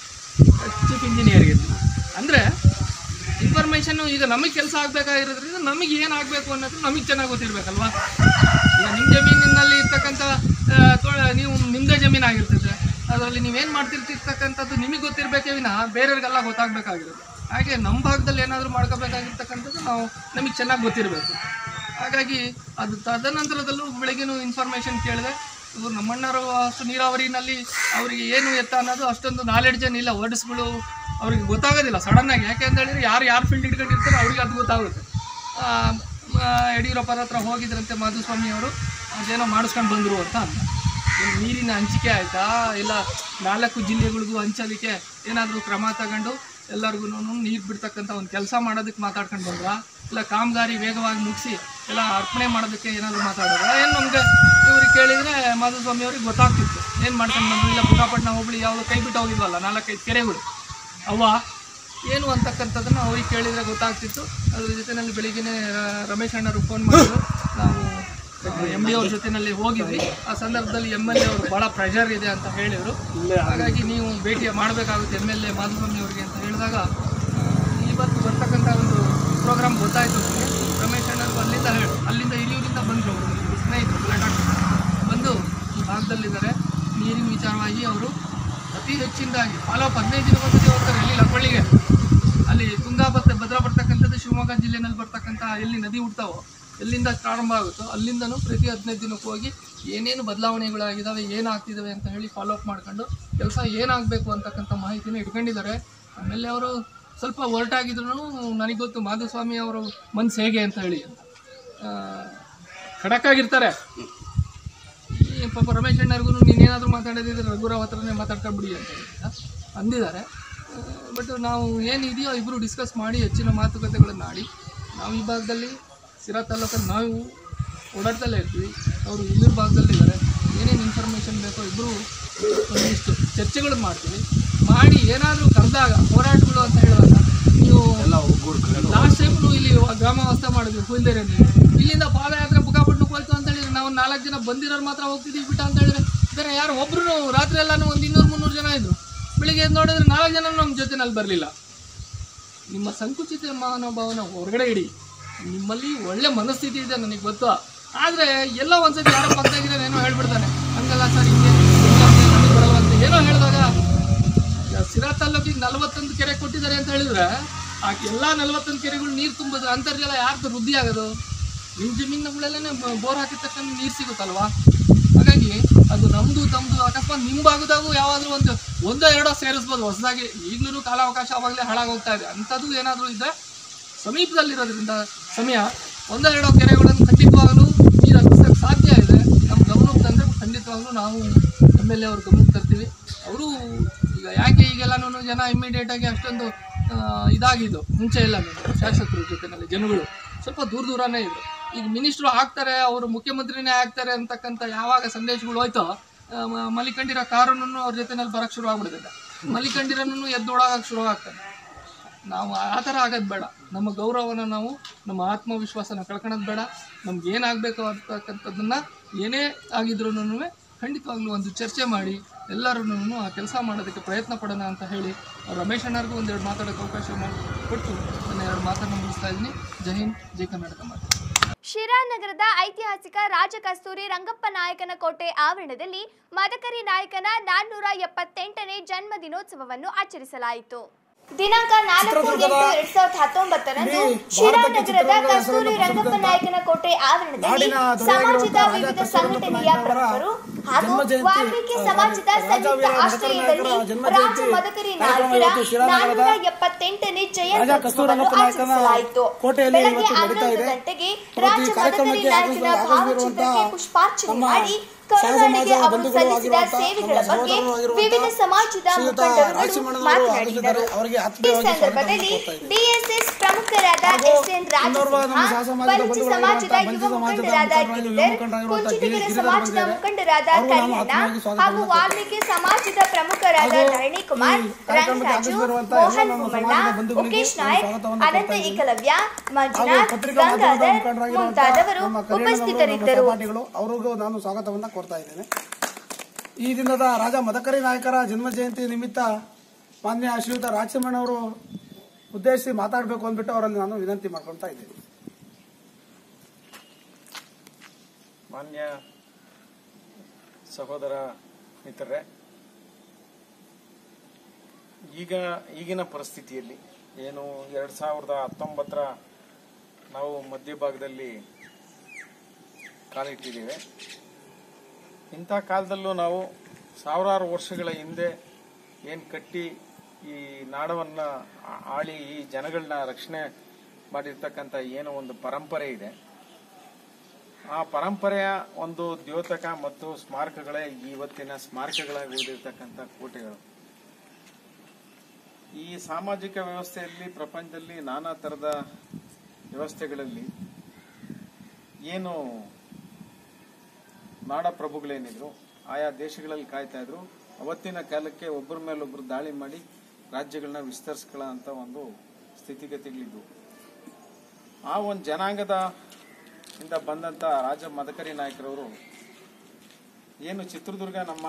ಚೀಫ್ ಇಂಜಿನಿಯರ್ಗೆ. ಅಂದರೆ ಇನ್ಫಾರ್ಮೇಷನ್ನು ಈಗ ನಮಗೆ ಕೆಲಸ ಆಗಬೇಕಾಗಿರೋದ್ರಿಂದ ನಮಗೆ ಏನಾಗಬೇಕು ಅನ್ನೋದು ನಮಗೆ ಚೆನ್ನಾಗಿ ಗೊತ್ತಿರಬೇಕಲ್ವಾ. ಈಗ ನಿಮ್ಮ ಜಮೀನಿನಲ್ಲಿ ಇರ್ತಕ್ಕಂಥ ನೀವು ನಿಮ್ಮದೇ ಜಮೀನಾಗಿರ್ತದೆ, ಅದರಲ್ಲಿ ನೀವೇನು ಮಾಡ್ತಿರ್ತಿರ್ತಕ್ಕಂಥದ್ದು ನಿಮಗೆ ಗೊತ್ತಿರಬೇಕೇ ವಿನ ಬೇರೆಯವ್ರಿಗೆಲ್ಲ ಗೊತ್ತಾಗಬೇಕಾಗಿರೋದು. ಹಾಗೆ ನಮ್ಮ ಭಾಗದಲ್ಲಿ ಏನಾದರೂ ಮಾಡ್ಕೋಬೇಕಾಗಿರ್ತಕ್ಕಂಥದ್ದು ನಮಗೆ ಚೆನ್ನಾಗಿ ಗೊತ್ತಿರಬೇಕು. ಹಾಗಾಗಿ ಅದು ತದನಂತರದಲ್ಲೂ ಬೆಳಗ್ಗೆನೂ ಇನ್ಫಾರ್ಮೇಷನ್ ಕೇಳಿದೆ. ಇವರು ನಮ್ಮಣ್ಣರು ಅಷ್ಟು ನೀರಾವರಿನಲ್ಲಿ ಅವರಿಗೆ ಏನು ಎತ್ತ ಅನ್ನೋದು ಅಷ್ಟೊಂದು ನಾಲೆಡ್ಜ್ ಏನಿಲ್ಲ, ವರ್ಡ್ಸ್ಗಳು ಅವ್ರಿಗೆ ಗೊತ್ತಾಗೋದಿಲ್ಲ ಸಡನ್ನಾಗಿ. ಯಾಕೆ ಅಂತ ಹೇಳಿದರೆ ಯಾರು ಫೀಲ್ಡ್ ಇಟ್ಕೊಂಡಿರ್ತಾರೆ ಅವ್ರಿಗೆ ಅದು ಗೊತ್ತಾಗುತ್ತೆ. ಯಡಿಯೂರಪ್ಪರ ಹತ್ರ ಹೋಗಿದ್ರಂತೆ ಮಾಧುಸ್ವಾಮಿ ಅವರು, ಅದೇನೋ ಮಾಡಿಸ್ಕೊಂಡು ಬಂದರು ಅಂತ ಅಂತ. ನೀರಿನ ಹಂಚಿಕೆ ಆಯಿತಾ, ಇಲ್ಲ 4 ಜಿಲ್ಲೆಗಳಿಗೂ ಹಂಚೋದಕ್ಕೆ ಏನಾದರೂ ಕ್ರಮ ತಗೊಂಡು ಎಲ್ಲರಿಗೂ ನೀರು ಬಿಡ್ತಕ್ಕಂಥ ಒಂದು ಕೆಲಸ ಮಾಡೋದಕ್ಕೆ ಮಾತಾಡ್ಕೊಂಡು ಬಂದ್ರ, ಇಲ್ಲ ಕಾಮಗಾರಿ ವೇಗವಾಗಿ ಮುಗಿಸಿ ಎಲ್ಲ ಅರ್ಪಣೆ ಮಾಡೋದಕ್ಕೆ ಏನಾದರೂ ಮಾತಾಡೋದು. ಏನು ನಮಗೆ ಇವ್ರಿಗೆ ಕೇಳಿದರೆ ಮಾಧುಸ್ವಾಮಿ ಅವ್ರಿಗೆ ಗೊತ್ತಾಗ್ತಿತ್ತು ಏನು ಮಾಡ್ಕೊಂಡು ಬಂದರು. ಇಲ್ಲ ಬುಕ್ಕಾಪಟ್ಟಣ ಹೋಬಳಿ ಯಾವುದೋ ಕೈ ಬಿಟ್ಟು ಹೋಗಿದ್ವಲ್ಲ 4-5 ಕೆರೆಗಳು ಅವ್ವ ಏನು ಅಂತಕ್ಕಂಥದ್ದನ್ನು ಅವ್ರಿಗೆ ಕೇಳಿದರೆ ಗೊತ್ತಾಗ್ತಿತ್ತು. ಅದ್ರ ಜೊತೆಯಲ್ಲಿ ಬೆಳಿಗ್ಗೆ ರಮೇಶ್ ಅಣ್ಣರು ಫೋನ್ ಮಾಡಿದ್ರು, ನಾವು MD ಅವ್ರ ಜೊತೆಯಲ್ಲಿ ಹೋಗಿದ್ವಿ. ಆ ಸಂದರ್ಭದಲ್ಲಿ MLA ಅವರು ಭಾಳ ಪ್ರೆಷರ್ ಇದೆ ಅಂತ ಹೇಳಿದರು. ಹಾಗಾಗಿ ನೀವು ಭೇಟಿ ಮಾಡಬೇಕಾಗುತ್ತೆ MLA ಮಾಧುಸ್ವಾಮಿ ಅವರಿಗೆ ಅಂತ ಹೇಳಿದಾಗ ಇವತ್ತು ಬರ್ತಕ್ಕಂಥ ಒಂದು ಪ್ರೋಗ್ರಾಮ್ ಗೊತ್ತಾಯಿತು ನಮಗೆ. ರಮೇಶ್ ಅಣ್ಣರು ಅಲ್ಲಿಂದ ಹಿರಿಯೂರಿಂದ ಬಂದರು, ಅವರು ಸ್ನೇಹಿತರು ಬಂದು ಈ ಭಾಗದಲ್ಲಿದ್ದಾರೆ. ನೀರಿನ ವಿಚಾರವಾಗಿ ಅವರು ಅತಿ ಹೆಚ್ಚಿನದಾಗಿ ಫಾಲೋಅಪ್ 15 ದಿನಕ್ಕೊಂದ್ಸತಿ ಹೋಗ್ತಾರೆ. ಎಲ್ಲಿ ಲಕ್ಕೊಳ್ಳಿಗೆ ಅಲ್ಲಿ ತುಂಗಾ ಭದ್ರಾ ಬರ್ತಕ್ಕಂಥದ್ದು ಶಿವಮೊಗ್ಗ ಜಿಲ್ಲೆಯಲ್ಲಿ ಬರ್ತಕ್ಕಂಥ ಎಲ್ಲಿ ನದಿ ಹುಡ್ತಾವೋ, ಎಲ್ಲಿಂದ ಪ್ರಾರಂಭ ಆಗುತ್ತೋ ಅಲ್ಲಿಂದನೂ ಪ್ರತಿ 15 ದಿನಕ್ಕೂ ಹೋಗಿ ಏನೇನು ಬದಲಾವಣೆಗಳಾಗಿದ್ದಾವೆ, ಏನಾಗ್ತಿದ್ದಾವೆ ಅಂತ ಹೇಳಿ ಫಾಲೋಅಪ್ ಮಾಡ್ಕೊಂಡು ಕೆಲಸ ಏನಾಗಬೇಕು ಅಂತಕ್ಕಂಥ ಮಾಹಿತಿನ ಇಟ್ಕೊಂಡಿದ್ದಾರೆ. ಆಮೇಲೆ ಅವರು ಸ್ವಲ್ಪ ಹೊರಟಾಗಿದ್ರು ನನಗೆ ಗೊತ್ತು ಮಾಧುಸ್ವಾಮಿ ಅವರು ಮನಸ್ಸು ಹೇಗೆ ಅಂತ ಹೇಳಿ ಖಡಕ್ಕಾಗಿರ್ತಾರೆ. ಈ ಪಾಪ ರಮೇಶ್ ಅಣ್ಣರಿಗೂ ನೀನೇನಾದರೂ ಮಾತಾಡೋದಿದ್ರೆ ರಘುರಾವ್ ಹತ್ರನೇ ಮಾತಾಡ್ಕೊಂಡ್ಬಿಡಿ ಅಂತ ಅಂದಿದ್ದಾರೆ. ಬಟ್ ನಾವು ಏನಿದೆಯೋ ಇಬ್ಬರು ಡಿಸ್ಕಸ್ ಮಾಡಿ ಹೆಚ್ಚಿನ ಮಾತುಕತೆಗಳನ್ನು ಆಡಿ ನಾವು ಈ ಭಾಗದಲ್ಲಿ ಸಿರಾ ತಾಲೂಕಲ್ಲಿ ನಾವು ಓಡಾಡ್ತಲೇ ಇರ್ತೀವಿ, ಅವರು ಇಲ್ಲಿನ ಭಾಗದಲ್ಲಿದ್ದಾರೆ. ಏನೇನು ಇನ್ಫಾರ್ಮೇಷನ್ ಬೇಕೋ ಇಬ್ಬರು ಒಂದಿಷ್ಟು ಚರ್ಚೆಗಳು ಮಾಡ್ತೀವಿ. ಮಾಡಿ ಏನಾದರೂ ಕರೆದಾಗ ಹೋರಾಟಗಳು ಅಂತ ಹೇಳಿದಾಗ ನೀವು ಲಾಸ್ಟ್ ಟೈಮ್ನು ಇಲ್ಲಿ ಗ್ರಾಮ ವಾಸ ಮಾಡಿದ್ವಿ ಹುಲ್ದೇರಲ್ಲಿ, ಇಲ್ಲಿಂದ ಪಾದಯಾತ್ರೆ ಬುಕ್ಕಾಪಟ್ಟಣಕ್ಕೆ ಹೋಯ್ತು ಅಂತ ಹೇಳಿದ್ರೆ ನಾವು 4 ಜನ ಬಂದಿರೋರು ಮಾತ್ರ ಹೋಗ್ತಿದ್ದೀವಿ ಬಿಟ್ಟ ಅಂತ ಹೇಳಿದ್ರೆ ಬೇರೆ ಯಾರು ಒಬ್ಬರು ರಾತ್ರಿ ಎಲ್ಲನೂ ಒಂದು 200-300 ಜನ ಇದ್ರು. ಬೆಳಿಗ್ಗೆ ಎದ್ದು ನೋಡಿದ್ರೆ 4 ಜನ ನಮ್ಮ ಜೊತೆನಲ್ಲಿ ಬರಲಿಲ್ಲ. ನಿಮ್ಮ ಸಂಕುಚಿತ ಮನೋಭಾವನ ಹೊರಗಡೆ ಇಡಿ. ನಿಮ್ಮಲ್ಲಿ ಒಳ್ಳೆ ಮನಸ್ಥಿತಿ ಇದೆ ನನಗೆ ಗೊತ್ತು, ಆದರೆ ಎಲ್ಲ ಒಂದ್ಸತಿ ಯಾರೋ ಪಕ್ಕದಾಗಿರೋ ಏನೋ ಹೇಳ್ಬಿಡ್ತಾನೆ, ಹಂಗಲ್ಲ ಸರ್ ಹಿಂಗೆ ನಮಗೆ ಬರಲ್ಲ ಅಂತ ಏನೋ ಹೇಳಿದಾಗ ಸಿರಾ ತಾಲೂಕಿಗೆ 41 ಕೆರೆ ಕೊಟ್ಟಿದ್ದಾರೆ ಅಂತ ಹೇಳಿದ್ರೆ ಆ ಎಲ್ಲ 41 ಕೆರೆಗಳು ನೀರು ತುಂಬೋದು, ಅಂತರ್ಜಲ ಯಾರ್ದು ವೃದ್ಧಿ ಆಗೋದು? ನಿಮ್ಮ ಜಮೀನುಗಳಲ್ಲೇ ಬೋರ್ ಹಾಕಿದ ತಕ್ಷಣ ನೀರು ಸಿಗುತ್ತಲ್ವಾ? ಹಾಗಾಗಿ ಅದು ನಮ್ಮದು ತಮ್ಮದು ಅಕಸ್ಮಾತ್ ನಿಮ್ಮ ಭಾಗದಾಗೂ ಯಾವಾದರೂ ಒಂದೋ ಎರಡೋ ಸೇರಿಸ್ಬೋದು ಹೊಸದಾಗಿ. ಈಗಲೂ ಕಾಲಾವಕಾಶ ಆವಾಗಲೇ ಹಾಳಾಗೋಗ್ತಾ ಇದೆ. ಅಂಥದ್ದು ಏನಾದರೂ ಇದ್ದರೆ ಸಮೀಪದಲ್ಲಿರೋದ್ರಿಂದ ಸಮಯ ಒಂದೆರಡು ಕೆರೆಗಳನ್ನು ಖಂಡಿತವಾಗಲೂ ನೀರು ಹತ್ತಿಸೋಕ್ಕೆ ಸಾಧ್ಯ ಇದೆ. ನಮ್ಮ ಗಮನಕ್ಕೆ ತಂದರೆ ಖಂಡಿತವಾಗ್ಲೂ ನಾವು MLA ಅವ್ರ ಗಮನಕ್ಕೆ ತರ್ತೀವಿ. ಅವರು ಈಗ ಯಾಕೆ ಈಗೆಲ್ಲನೂ ಜನ ಇಮ್ಮಿಡಿಯೇಟಾಗಿ ಅಷ್ಟೊಂದು ಇದಾಗಿದ್ದು ಮುಂಚೆ ಎಲ್ಲ ಶಾಸಕರ ಜೊತೆನಲ್ಲಿ ಜನಗಳು ಸ್ವಲ್ಪ ದೂರನೇ ಇದ್ರು. ಈಗ ಮಿನಿಸ್ಟ್ರು ಆಗ್ತಾರೆ, ಅವರು ಮುಖ್ಯಮಂತ್ರಿನೇ ಆಗ್ತಾರೆ ಅಂತಕ್ಕಂಥ ಯಾವಾಗ ಸಂದೇಶಗಳು ಹೋಯ್ತೋ ಮಲಿಕಂಡಿರೋ ಕಾರನ್ನು ಅವ್ರ ಜೊತೆನಲ್ಲಿ ಬರೋಕ್ಕೆ ಶುರು ಆಗ್ಬಿಡ್ತದೆ. ಮಲಿಕಂಡಿರೋನು ಎದ್ದೊಳಗಕ್ಕೆ ಶುರು ಆಗ್ತದೆ. ನಾವು ಆ ಥರ ಆಗೋದು ಬೇಡ. ನಮ್ಮ ಗೌರವನ ನಾವು ನಮ್ಮ ಆತ್ಮವಿಶ್ವಾಸನ ಕಳ್ಕೊಳ್ಳೋದು ಬೇಡ. ನಮ್ಗೆ ಏನಾಗಬೇಕು ಅಂತಕ್ಕಂಥದ್ದನ್ನು ಏನೇ ಆಗಿದ್ರೂ ಖಂಡಿತವಾಗ್ಲೂ ಒಂದು ಚರ್ಚೆ ಮಾಡಿ ಎಲ್ಲರೂ ಆ ಕೆಲಸ ಮಾಡೋದಕ್ಕೆ ಪ್ರಯತ್ನ ಪಡೋಣ ಅಂತ ಹೇಳಿ ರಮೇಶ್ ಅಣ್ಣರಿಗೂ ಒಂದೆರಡು ಮಾತಾಡೋಕ್ಕೆ ಅವಕಾಶ ಕೊಟ್ಟು ನನ್ನ ಎರಡು ಮಾತನ್ನು ಮುಗಿಸ್ತಾ ಇದ್ದೀನಿ. ಜೈ ಹಿಂದ್, ಜೈ ಕರ್ನಾಟಕ ಮಾತು. ಶಿರಾ ನಗರದ ಐತಿಹಾಸಿಕ ರಾಜ ಕಸ್ತೂರಿ ರಂಗಪ್ಪ ನಾಯಕನ ಕೋಟೆ ಆವರಣದಲ್ಲಿ ಮದಕರಿ ನಾಯಕನ 478ನೇ ಜನ್ಮ ದಿನೋತ್ಸವವನ್ನು ಆಚರಿಸಲಾಯಿತು. ದಿನಾಂಕ 4/8/2019 ಶಿರಾ ನಗರದ ಕಸ್ತೂರಿ ರಂಗಪ್ಪ ನಾಯಕನ ಕೋಟೆ ಆವರಣದಲ್ಲಿ ಸಮಾಜದ ವಿವಿಧ ಸಂಘಟನೆಯ ಪ್ರಮುಖರು ಹಾಗೂ ವಾಲ್ಮೀಕಿ ಸಮಾಜದ ಸಂಯುಕ್ತ ಆಶ್ರಯದಲ್ಲಿ ರಾಜ ಮದಕರಿ ನಾಯಕರ 478ನೇ ಜಯಂತ್ಯೋತ್ಸವವನ್ನು ಆಚರಿಸಲಾಯಿತು. ಬೆಳಗ್ಗೆ 11 ಗಂಟೆಗೆ ರಾಜ ಮದಕರಿ ನಾಯಕನ ಭಾವಚಿತ್ರಕ್ಕೆ ಪುಷ್ಪಾರ್ಚನೆ ಮಾಡಿ ಕರುನಾಡಿಗೆ ಅವರು ಸಲ್ಲಿಸಿದ ಸೇವೆಗಳ ಬಗ್ಗೆ ವಿವಿಧ ಸಮಾಜದ ಮುಖಂಡರು ಮಾತನಾಡಿದರು. ಈ ಸಂದರ್ಭದಲ್ಲಿ ಡಿಎಸ್ಎಸ್ ಪ್ರಮುಖರಾದ SN ರಾಜಸಿಂಹ, ಬಲಿಜಿ ಸಮಾಜದ ಯುವ ಮುಖಂಡರಾದ ಗಿರಿಧರ್, ಕುಂಚಿಟಿಗೆರೆ ಸಮಾಜದ ಮುಖಂಡರಾದ ಕಲ್ಯಾಣ ಹಾಗೂ ವಾಲ್ಮೀಕಿ ಸಮಾಜದ ಪ್ರಮುಖರಾದ ಧರಣಿ ಕುಮಾರ್, ರಂಗರಾಜು, ಮೋಹನ್ ಬೊಮ್ಮಣ್ಣ, ಮುಖೇಶ್ ನಾಯಕ್, ಅನಂತ ಏಕಲವ್ಯ, ಮಂಜುನಾಥ್, ಗಂಗಾಧರ್ ಮುಂತಾದವರು ಉಪಸ್ಥಿತರಿದ್ದರು. ಅವರಿಗೂ ನಾನು ಸ್ವಾಗತವನ್ನು ಕೊಡ್ತಾ ಇದ್ದೇನೆ. ಈ ದಿನದ ರಾಜ ಮದಕರಿ ನಾಯಕರ ಜನ್ಮ ಜಯಂತಿ ನಿಮಿತ್ತ ಮಾನ್ಯ ಶ್ರೀಯುತ ರಾಜಸಿಂಹಣ್ಣವರು ಉದ್ದೇಶಿಸಿ ಮಾತಾಡಬೇಕು ಅಂದ್ಬಿಟ್ಟು ಅವರಲ್ಲಿ ನಾನು ವಿನಂತಿ ಮಾಡ್ಕೊಳ್ತಾ ಇದ್ದೇನೆ. ಮಾನ್ಯ ಸಹೋದರ ಮಿತ್ರರೇ, ಈಗಿನ ಪರಿಸ್ಥಿತಿಯಲ್ಲಿ ಏನು 2019 ನಾವು ಮಧ್ಯಭಾಗದಲ್ಲಿ ಕಾಲಿಟ್ಟಿದ್ದೇವೆ. ಇಂಥ ಕಾಲದಲ್ಲೂ ನಾವು ಸಾವಿರಾರು ವರ್ಷಗಳ ಹಿಂದೆ ಏನು ಕಟ್ಟಿ ಈ ನಾಡವನ್ನು ಆಳಿ ಈ ಜನಗಳನ್ನ ರಕ್ಷಣೆ ಮಾಡಿರ್ತಕ್ಕಂಥ ಏನೋ ಒಂದು ಪರಂಪರೆ ಇದೆ. ಆ ಪರಂಪರೆಯ ಒಂದು ದ್ಯೋತಕ ಮತ್ತು ಸ್ಮಾರಕಗಳೇ ಇವತ್ತಿನ ಸ್ಮಾರಕಗಳಾಗಿ ಉಳಿದಿರ್ತಕ್ಕಂಥ ಕೋಟೆಗಳು. ಈ ಸಾಮಾಜಿಕ ವ್ಯವಸ್ಥೆಯಲ್ಲಿ ಪ್ರಪಂಚದಲ್ಲಿ ನಾನಾ ಥರದ ವ್ಯವಸ್ಥೆಗಳಲ್ಲಿ ಏನು ನಾಡ ಪ್ರಭುಗಳೇನಿದ್ರು ಆಯಾ ದೇಶಗಳಲ್ಲಿ ಕಾಯ್ತಾ ಇದ್ರು. ಅವತ್ತಿನ ಕಾಲಕ್ಕೆ ಒಬ್ಬರ ಮೇಲೊಬ್ಬರು ದಾಳಿ ಮಾಡಿ ರಾಜ್ಯಗಳನ್ನ ವಿಸ್ತರಿಸ್ಕೊಳ್ಳೋ ಅಂತ ಒಂದು ಸ್ಥಿತಿಗತಿಗಳಿದ್ವು. ಆ ಒಂದು ಜನಾಂಗದ ಇಂದ ಬಂದಂತ ರಾಜ ಮದಕರಿ ನಾಯಕರವರು ಏನು ಚಿತ್ರದುರ್ಗ ನಮ್ಮ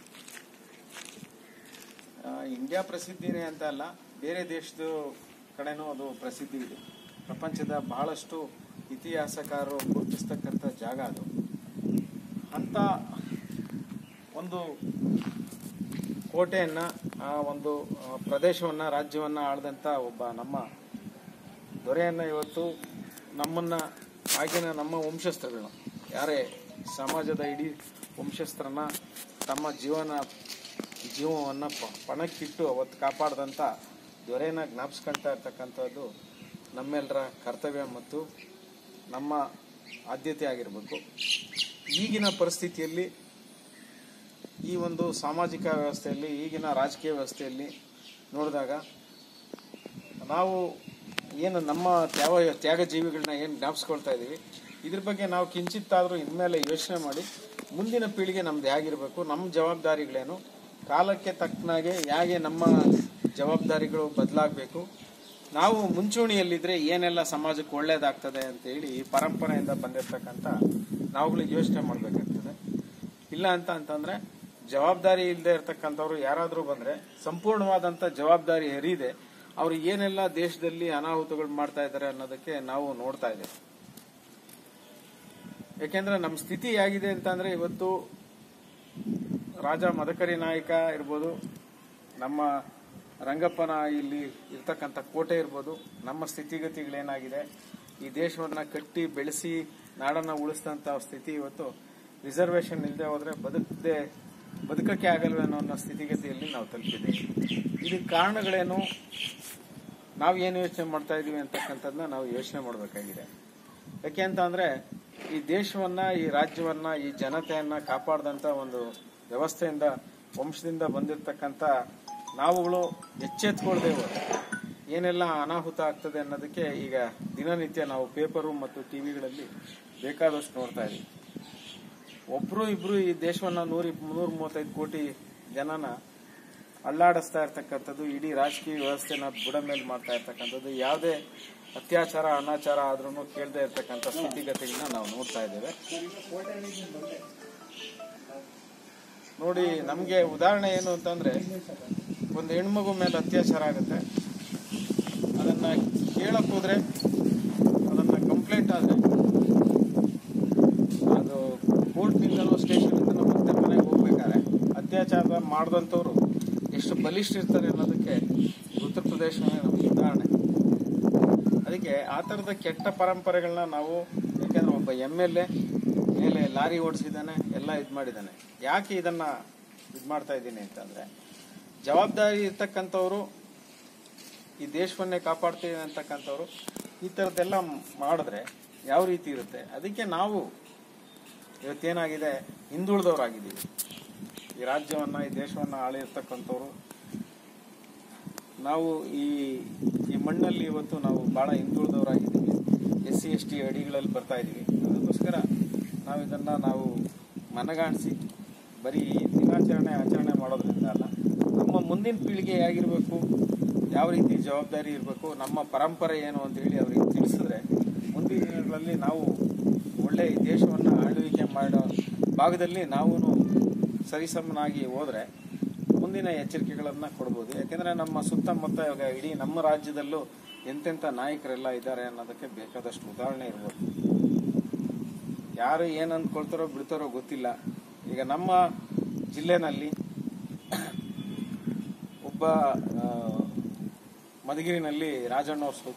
ಇಂಡಿಯಾ ಪ್ರಸಿದ್ಧಿನೇ ಅಂತ ಅಲ್ಲ, ಬೇರೆ ದೇಶದ ಕಡೆನೂ ಅದು ಪ್ರಸಿದ್ಧಿ ಇದೆ. ಪ್ರಪಂಚದ ಬಹಳಷ್ಟು ಇತಿಹಾಸಕಾರರು ಗುರುತಿಸ್ತಕ್ಕಂಥ ಜಾಗ ಅದು. ಅಂತ ಒಂದು ಕೋಟೆಯನ್ನು, ಆ ಒಂದು ಪ್ರದೇಶವನ್ನು, ರಾಜ್ಯವನ್ನು ಆಳಿದಂಥ ಒಬ್ಬ ನಮ್ಮ ದೊರೆಯನ್ನು ಇವತ್ತು ನಮ್ಮನ್ನು ಆಗಿನ ನಮ್ಮ ವಂಶಸ್ಥರುಗಳನ್ನ, ಯಾರೇ ಸಮಾಜದ ಇಡೀ ವಂಶಸ್ಥರನ್ನ ತಮ್ಮ ಜೀವವನ್ನು ಪಣಕ್ಕಿಟ್ಟು ಅವತ್ತು ಕಾಪಾಡಿದಂಥ ದೊರೆನ ಜ್ಞಾಪಿಸ್ಕೊಳ್ತಾ ಇರ್ತಕ್ಕಂಥದ್ದು ನಮ್ಮೆಲ್ಲರ ಕರ್ತವ್ಯ ಮತ್ತು ನಮ್ಮ ಆದ್ಯತೆ ಆಗಿರಬೇಕು. ಈಗಿನ ಪರಿಸ್ಥಿತಿಯಲ್ಲಿ, ಈ ಒಂದು ಸಾಮಾಜಿಕ ವ್ಯವಸ್ಥೆಯಲ್ಲಿ, ಈಗಿನ ರಾಜಕೀಯ ವ್ಯವಸ್ಥೆಯಲ್ಲಿ ನೋಡಿದಾಗ ನಾವು ಏನು ನಮ್ಮ ತ್ಯಾಗ ಜೀವಿಗಳನ್ನ ಏನು ಜ್ಞಾಪಿಸ್ಕೊಳ್ತಾ ಇದ್ದೀವಿ, ಇದ್ರ ಬಗ್ಗೆ ನಾವು ಕಿಂಚಿತ್ತಾದರೂ ಇನ್ಮೇಲೆ ಯೋಚನೆ ಮಾಡಿ ಮುಂದಿನ ಪೀಳಿಗೆ ನಮ್ದು ಹೇಗಿರಬೇಕು, ನಮ್ಮ ಜವಾಬ್ದಾರಿಗಳೇನು, ಕಾಲಕ್ಕೆ ತಕ್ಕನಾಗೆ ಹೇಗೆ ನಮ್ಮ ಜವಾಬ್ದಾರಿಗಳು ಬದಲಾಗಬೇಕು, ನಾವು ಮುಂಚೂಣಿಯಲ್ಲಿದ್ದರೆ ಏನೆಲ್ಲ ಸಮಾಜಕ್ಕೆ ಒಳ್ಳೇದಾಗ್ತದೆ ಅಂತೇಳಿ ಈ ಪರಂಪರೆಯಿಂದ ಬಂದಿರತಕ್ಕಂಥ ನಾವುಗಳಿಗೆ ಯೋಚನೆ ಮಾಡಬೇಕಾಗ್ತದೆ. ಇಲ್ಲ ಅಂತಂದರೆ ಜವಾಬ್ದಾರಿ ಇಲ್ಲದೆ ಇರತಕ್ಕಂಥವ್ರು ಯಾರಾದರೂ ಬಂದರೆ ಸಂಪೂರ್ಣವಾದಂಥ ಜವಾಬ್ದಾರಿ ಹರಿದೆ ಅವರು ಏನೆಲ್ಲ ದೇಶದಲ್ಲಿ ಅನಾಹುತಗಳು ಮಾಡ್ತಾ ಇದ್ದಾರೆ ಅನ್ನೋದಕ್ಕೆ ನಾವು ನೋಡ್ತಾ ಇದ್ದೇವೆ. ಯಾಕೆಂದ್ರೆ ನಮ್ಮ ಸ್ಥಿತಿ ಹೇಗಿದೆ ಅಂತಂದ್ರೆ, ಇವತ್ತು ರಾಜ ಮದಕರಿ ನಾಯಕ ಇರ್ಬೋದು, ನಮ್ಮ ರಂಗಪ್ಪನ ಇಲ್ಲಿ ಇರ್ತಕ್ಕಂಥ ಕೋಟೆ ಇರ್ಬೋದು, ನಮ್ಮ ಸ್ಥಿತಿಗತಿಗಳೇನಾಗಿದೆ, ಈ ದೇಶವನ್ನ ಕಟ್ಟಿ ಬೆಳೆಸಿ ನಾಡನ್ನ ಉಳಿಸಿದಂಥ ಸ್ಥಿತಿ ಇವತ್ತು ರಿಸರ್ವೇಷನ್ ಇಲ್ಲದೆ ಹೋದ್ರೆ ಬದುಕಕ್ಕೆ ಆಗಲ್ವೇನೋ ಅನ್ನೋ ಸ್ಥಿತಿಗತಿಯಲ್ಲಿ ನಾವು ತಲುಪಿದ್ದೇವೆ. ಇದಕ್ಕೆ ಕಾರಣಗಳೇನು, ನಾವು ಏನು ಯೋಚನೆ ಮಾಡ್ತಾ ಇದೀವಿ ಅಂತಕ್ಕಂಥದ್ದನ್ನ ನಾವು ಯೋಚನೆ ಮಾಡಬೇಕಾಗಿದೆ. ಯಾಕೆ ಅಂತ ಅಂದರೆ ಈ ದೇಶವನ್ನು, ಈ ರಾಜ್ಯವನ್ನು, ಈ ಜನತೆಯನ್ನು ಕಾಪಾಡಿದಂಥ ಒಂದು ವ್ಯವಸ್ಥೆಯಿಂದ, ವಂಶದಿಂದ ಬಂದಿರತಕ್ಕಂಥ ನಾವುಗಳು ಎಚ್ಚೆತ್ಕೊಳ್ದೇವು ಏನೆಲ್ಲ ಅನಾಹುತ ಆಗ್ತದೆ ಅನ್ನೋದಕ್ಕೆ ಈಗ ದಿನನಿತ್ಯ ನಾವು ಪೇಪರು ಮತ್ತು ಟಿ ವಿಗಳಲ್ಲಿ ಬೇಕಾದಷ್ಟು ನೋಡ್ತಾ ಇದ್ದೀವಿ. ಒಬ್ಬರು ಇಬ್ಬರು ಈ ದೇಶವನ್ನು 135 ಕೋಟಿ ಜನನ ಅಲ್ಲಾಡಿಸ್ತಾ ಇರ್ತಕ್ಕಂಥದ್ದು, ಇಡೀ ರಾಜಕೀಯ ವ್ಯವಸ್ಥೆನ ಬುಡ ಮೇಲೆ ಮಾಡ್ತಾ ಇರ್ತಕ್ಕಂಥದ್ದು, ಯಾವುದೇ ಅತ್ಯಾಚಾರ ಅನಾಚಾರ ಆದ್ರೂ ಕೇಳದೆ ಇರ್ತಕ್ಕಂಥ ಸ್ಥಿತಿಗತಿಗಳನ್ನ ನಾವು ನೋಡ್ತಾ ಇದ್ದೇವೆ. ನೋಡಿ, ನಮಗೆ ಉದಾಹರಣೆ ಏನು ಅಂತಂದ್ರೆ, ಒಂದು ಹೆಣ್ಮಗು ಮೇಲೆ ಅತ್ಯಾಚಾರ ಆಗುತ್ತೆ, ಅದನ್ನ ಕೇಳಕ್ ಹೋದ್ರೆ, ಅದನ್ನ ಕಂಪ್ಲೇಂಟ್ ಆದ್ರೆ ಅದು ಕೋರ್ಟ್ನಿಂದಲೂ ಸ್ಟೇಷನ್ನಿಂದಲೂ ಮತ್ತೆ ಮನೆಗೆ ಹೋಗ್ಬೇಕಾದ್ರೆ ಅತ್ಯಾಚಾರ ಮಾಡಿದಂಥವ್ರು ಎಷ್ಟು ಬಲಿಷ್ಠ ಇರ್ತಾರೆ ಅನ್ನೋದಕ್ಕೆ ಉತ್ತರ ಪ್ರದೇಶನೇ ನಮ್ಗೆ ಉದಾಹರಣೆ. ಅದಕ್ಕೆ ಆ ಥರದ ಕೆಟ್ಟ ಪರಂಪರೆಗಳನ್ನ ನಾವು, ಯಾಕೆಂದ್ರೆ ಒಬ್ಬ MLA ಮೇಲೆ ಲಾರಿ ಓಡಿಸಿದ್ದಾನೆ, ಎಲ್ಲ ಇದು ಮಾಡಿದ್ದಾನೆ. ಯಾಕೆ ಇದನ್ನ ಇದು ಮಾಡ್ತಾ ಇದ್ದೀನಿ ಅಂತಂದ್ರೆ, ಜವಾಬ್ದಾರಿ ಇರ್ತಕ್ಕಂಥವ್ರು, ಈ ದೇಶವನ್ನೇ ಕಾಪಾಡ್ತೀವಿ ಅಂತಕ್ಕಂಥವ್ರು ಈ ಥರದ್ದೆಲ್ಲ ಮಾಡಿದ್ರೆ ಯಾವ ರೀತಿ ಇರುತ್ತೆ. ಅದಕ್ಕೆ ನಾವು ಇವತ್ತೇನಾಗಿದೆ, ಹಿಂದುಳಿದವರಾಗಿದ್ದೀವಿ. ಈ ರಾಜ್ಯವನ್ನ, ಈ ದೇಶವನ್ನ ಆಳಿರ್ತಕ್ಕಂಥವ್ರು ನಾವು ಈ ಮಣ್ಣಲ್ಲಿ ಇವತ್ತು ನಾವು ಬಹಳ ಹಿಂದುಳಿದವರಾಗಿದ್ದೀವಿ. SC ST ಅಡಿಗಳಲ್ಲಿ ಬರ್ತಾ ಇದ್ದೀವಿ. ಅದಕ್ಕೋಸ್ಕರ ನಾವು ಇದನ್ನ ನಾವು ಮನಗಾಣಿಸಿ ಬರೀ ಆಚರಣೆ ಮಾಡೋದ್ರಿಂದ ಅಲ್ಲ, ನಮ್ಮ ಮುಂದಿನ ಪೀಳಿಗೆ ಹೇಗಿರಬೇಕು, ಯಾವ ರೀತಿ ಜವಾಬ್ದಾರಿ ಇರಬೇಕು, ನಮ್ಮ ಪರಂಪರೆ ಏನು ಅಂತ ಹೇಳಿ ಅವರಿಗೆ ತಿಳಿಸಿದ್ರೆ ಮುಂದಿನ ದಿನಗಳಲ್ಲಿ ನಾವು ಒಳ್ಳೆ ಈ ದೇಶವನ್ನು ಆಳ್ವಿಕೆ ಮಾಡೋ ಭಾಗದಲ್ಲಿ ನಾವು ಸರಿಸಮನಾಗಿ ಹೋದ್ರೆ ಮುಂದಿನ ಎಚ್ಚರಿಕೆಗಳನ್ನು ಕೊಡ್ಬೋದು. ಯಾಕೆಂದ್ರೆ ನಮ್ಮ ಸುತ್ತಮುತ್ತ ಇವಾಗ ಇಡೀ ನಮ್ಮ ರಾಜ್ಯದಲ್ಲೂ ಎಂತೆಂಥ ನಾಯಕರೆಲ್ಲ ಇದ್ದಾರೆ ಅನ್ನೋದಕ್ಕೆ ಬೇಕಾದಷ್ಟು ಉದಾಹರಣೆ ಇರ್ಬೋದು. ಯಾರು ಏನು ಅಂದ್ಕೊಳ್ತಾರೋ ಬಿಡ್ತಾರೋ ಗೊತ್ತಿಲ್ಲ. ಈಗ ನಮ್ಮ ಜಿಲ್ಲೆನಲ್ಲಿ ಒಬ್ಬ ಮಧುಗಿರಿನಲ್ಲಿ ರಾಜಣ್ಣವ್ರು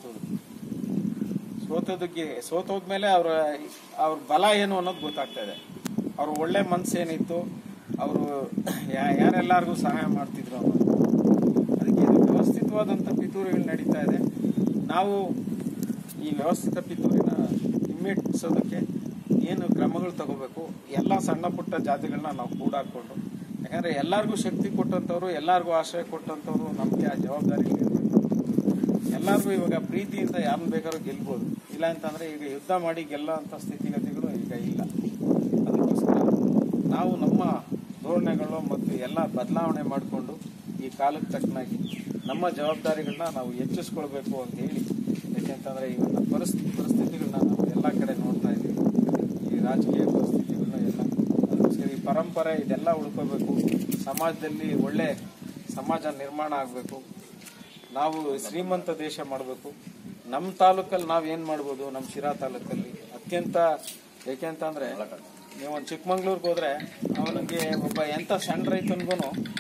ಸೋತೋದ್ಮೇಲೆ ಅವ್ರ ಬಲ ಏನು ಅನ್ನೋದು ಗೊತ್ತಾಗ್ತಾ ಇದೆ. ಅವ್ರ ಒಳ್ಳೆ ಮನಸ್ಸು ಏನಿತ್ತು, ಅವರು ಯಾರೆಲ್ಲರಿಗೂ ಸಹಾಯ ಮಾಡ್ತಿದ್ರು ಅನ್ನೋದು. ಅದಕ್ಕೆ ಇದು ವ್ಯವಸ್ಥಿತವಾದಂಥ ಪಿತೂರಿಗಳು ನಡೀತಾ ಇದೆ. ನಾವು ಈ ವ್ಯವಸ್ಥಿತ ಪಿತೂರಿನ ಹಿಮ್ಮೆಟ್ಟಿಸೋದಕ್ಕೆ ಏನು ಕ್ರಮಗಳು ತಗೋಬೇಕು, ಎಲ್ಲ ಸಣ್ಣ ಪುಟ್ಟ ಜಾತಿಗಳನ್ನ ನಾವು ಕೂಡಾಕೊಂಡು, ಯಾಕಂದ್ರೆ ಎಲ್ಲರಿಗೂ ಶಕ್ತಿ ಕೊಟ್ಟಂಥವ್ರು, ಎಲ್ಲರಿಗೂ ಆಶ್ರಯ ಕೊಟ್ಟಂಥವ್ರು ನಮಗೆ ಆ ಜವಾಬ್ದಾರಿ ಇರಬೇಕು. ಎಲ್ಲರಿಗೂ ಇವಾಗ ಪ್ರೀತಿಯಿಂದ ಯಾರನ್ನ ಬೇಕಾದ್ರೂ ಗೆಲ್ಬೋದು, ಇಲ್ಲ ಅಂತಂದ್ರೆ ಈಗ ಯುದ್ಧ ಮಾಡಿ ಗೆಲ್ಲೋ ಅಂತ ಸ್ಥಿತಿಗತಿಗಳು ಈಗ ಇಲ್ಲ. ಅದಕ್ಕೋಸ್ಕರ ನಾವು ನಮ್ಮ ಧೋರಣೆಗಳು ಮತ್ತು ಎಲ್ಲ ಬದಲಾವಣೆ ಮಾಡಿಕೊಂಡು ಈ ಕಾಲಕ್ಕೆ ತಕ್ಕನಾಗಿ ನಮ್ಮ ಜವಾಬ್ದಾರಿಗಳನ್ನ ನಾವು ಹೆಚ್ಚಿಸ್ಕೊಳ್ಬೇಕು ಅಂತ ಹೇಳಿ. ಯಾಕೆಂತಂದ್ರೆ ಇವನ್ನ ಪರಿಸ್ಥಿತಿಗಳನ್ನ ನಾವು ಎಲ್ಲ ಕಡೆ ನೋಡ್ತಾ ಇದ್ದೀವಿ, ಈ ರಾಜಕೀಯ ಪರಿಸ್ಥಿತಿಗಳನ್ನ ಎಲ್ಲ. ಅದಕ್ಕೋಸ್ಕರ ಈ ಪರಂಪರೆ ಇದೆಲ್ಲ ಉಳ್ಕೋಬೇಕು, ಸಮಾಜದಲ್ಲಿ ಒಳ್ಳೆ ಸಮಾಜ ನಿರ್ಮಾಣ ಆಗಬೇಕು, ನಾವು ಶ್ರೀಮಂತ ದೇಶ ಮಾಡಬೇಕು. ನಮ್ಮ ತಾಲೂಕಲ್ಲಿ ನಾವು ಏನು ಮಾಡ್ಬೋದು, ನಮ್ಮ ಶಿರಾ ತಾಲೂಕಲ್ಲಿ ಅತ್ಯಂತ, ಏಕೆಂತಂದ್ರೆ ನೀವು ಒಂದು ಚಿಕ್ಕಮಂಗ್ಳೂರ್ಗೆ ಹೋದ್ರೆ ಅವನಿಗೆ ಒಬ್ಬ ಎಂಥ ಸಣ್ಣ ರೈತನಿಗೂ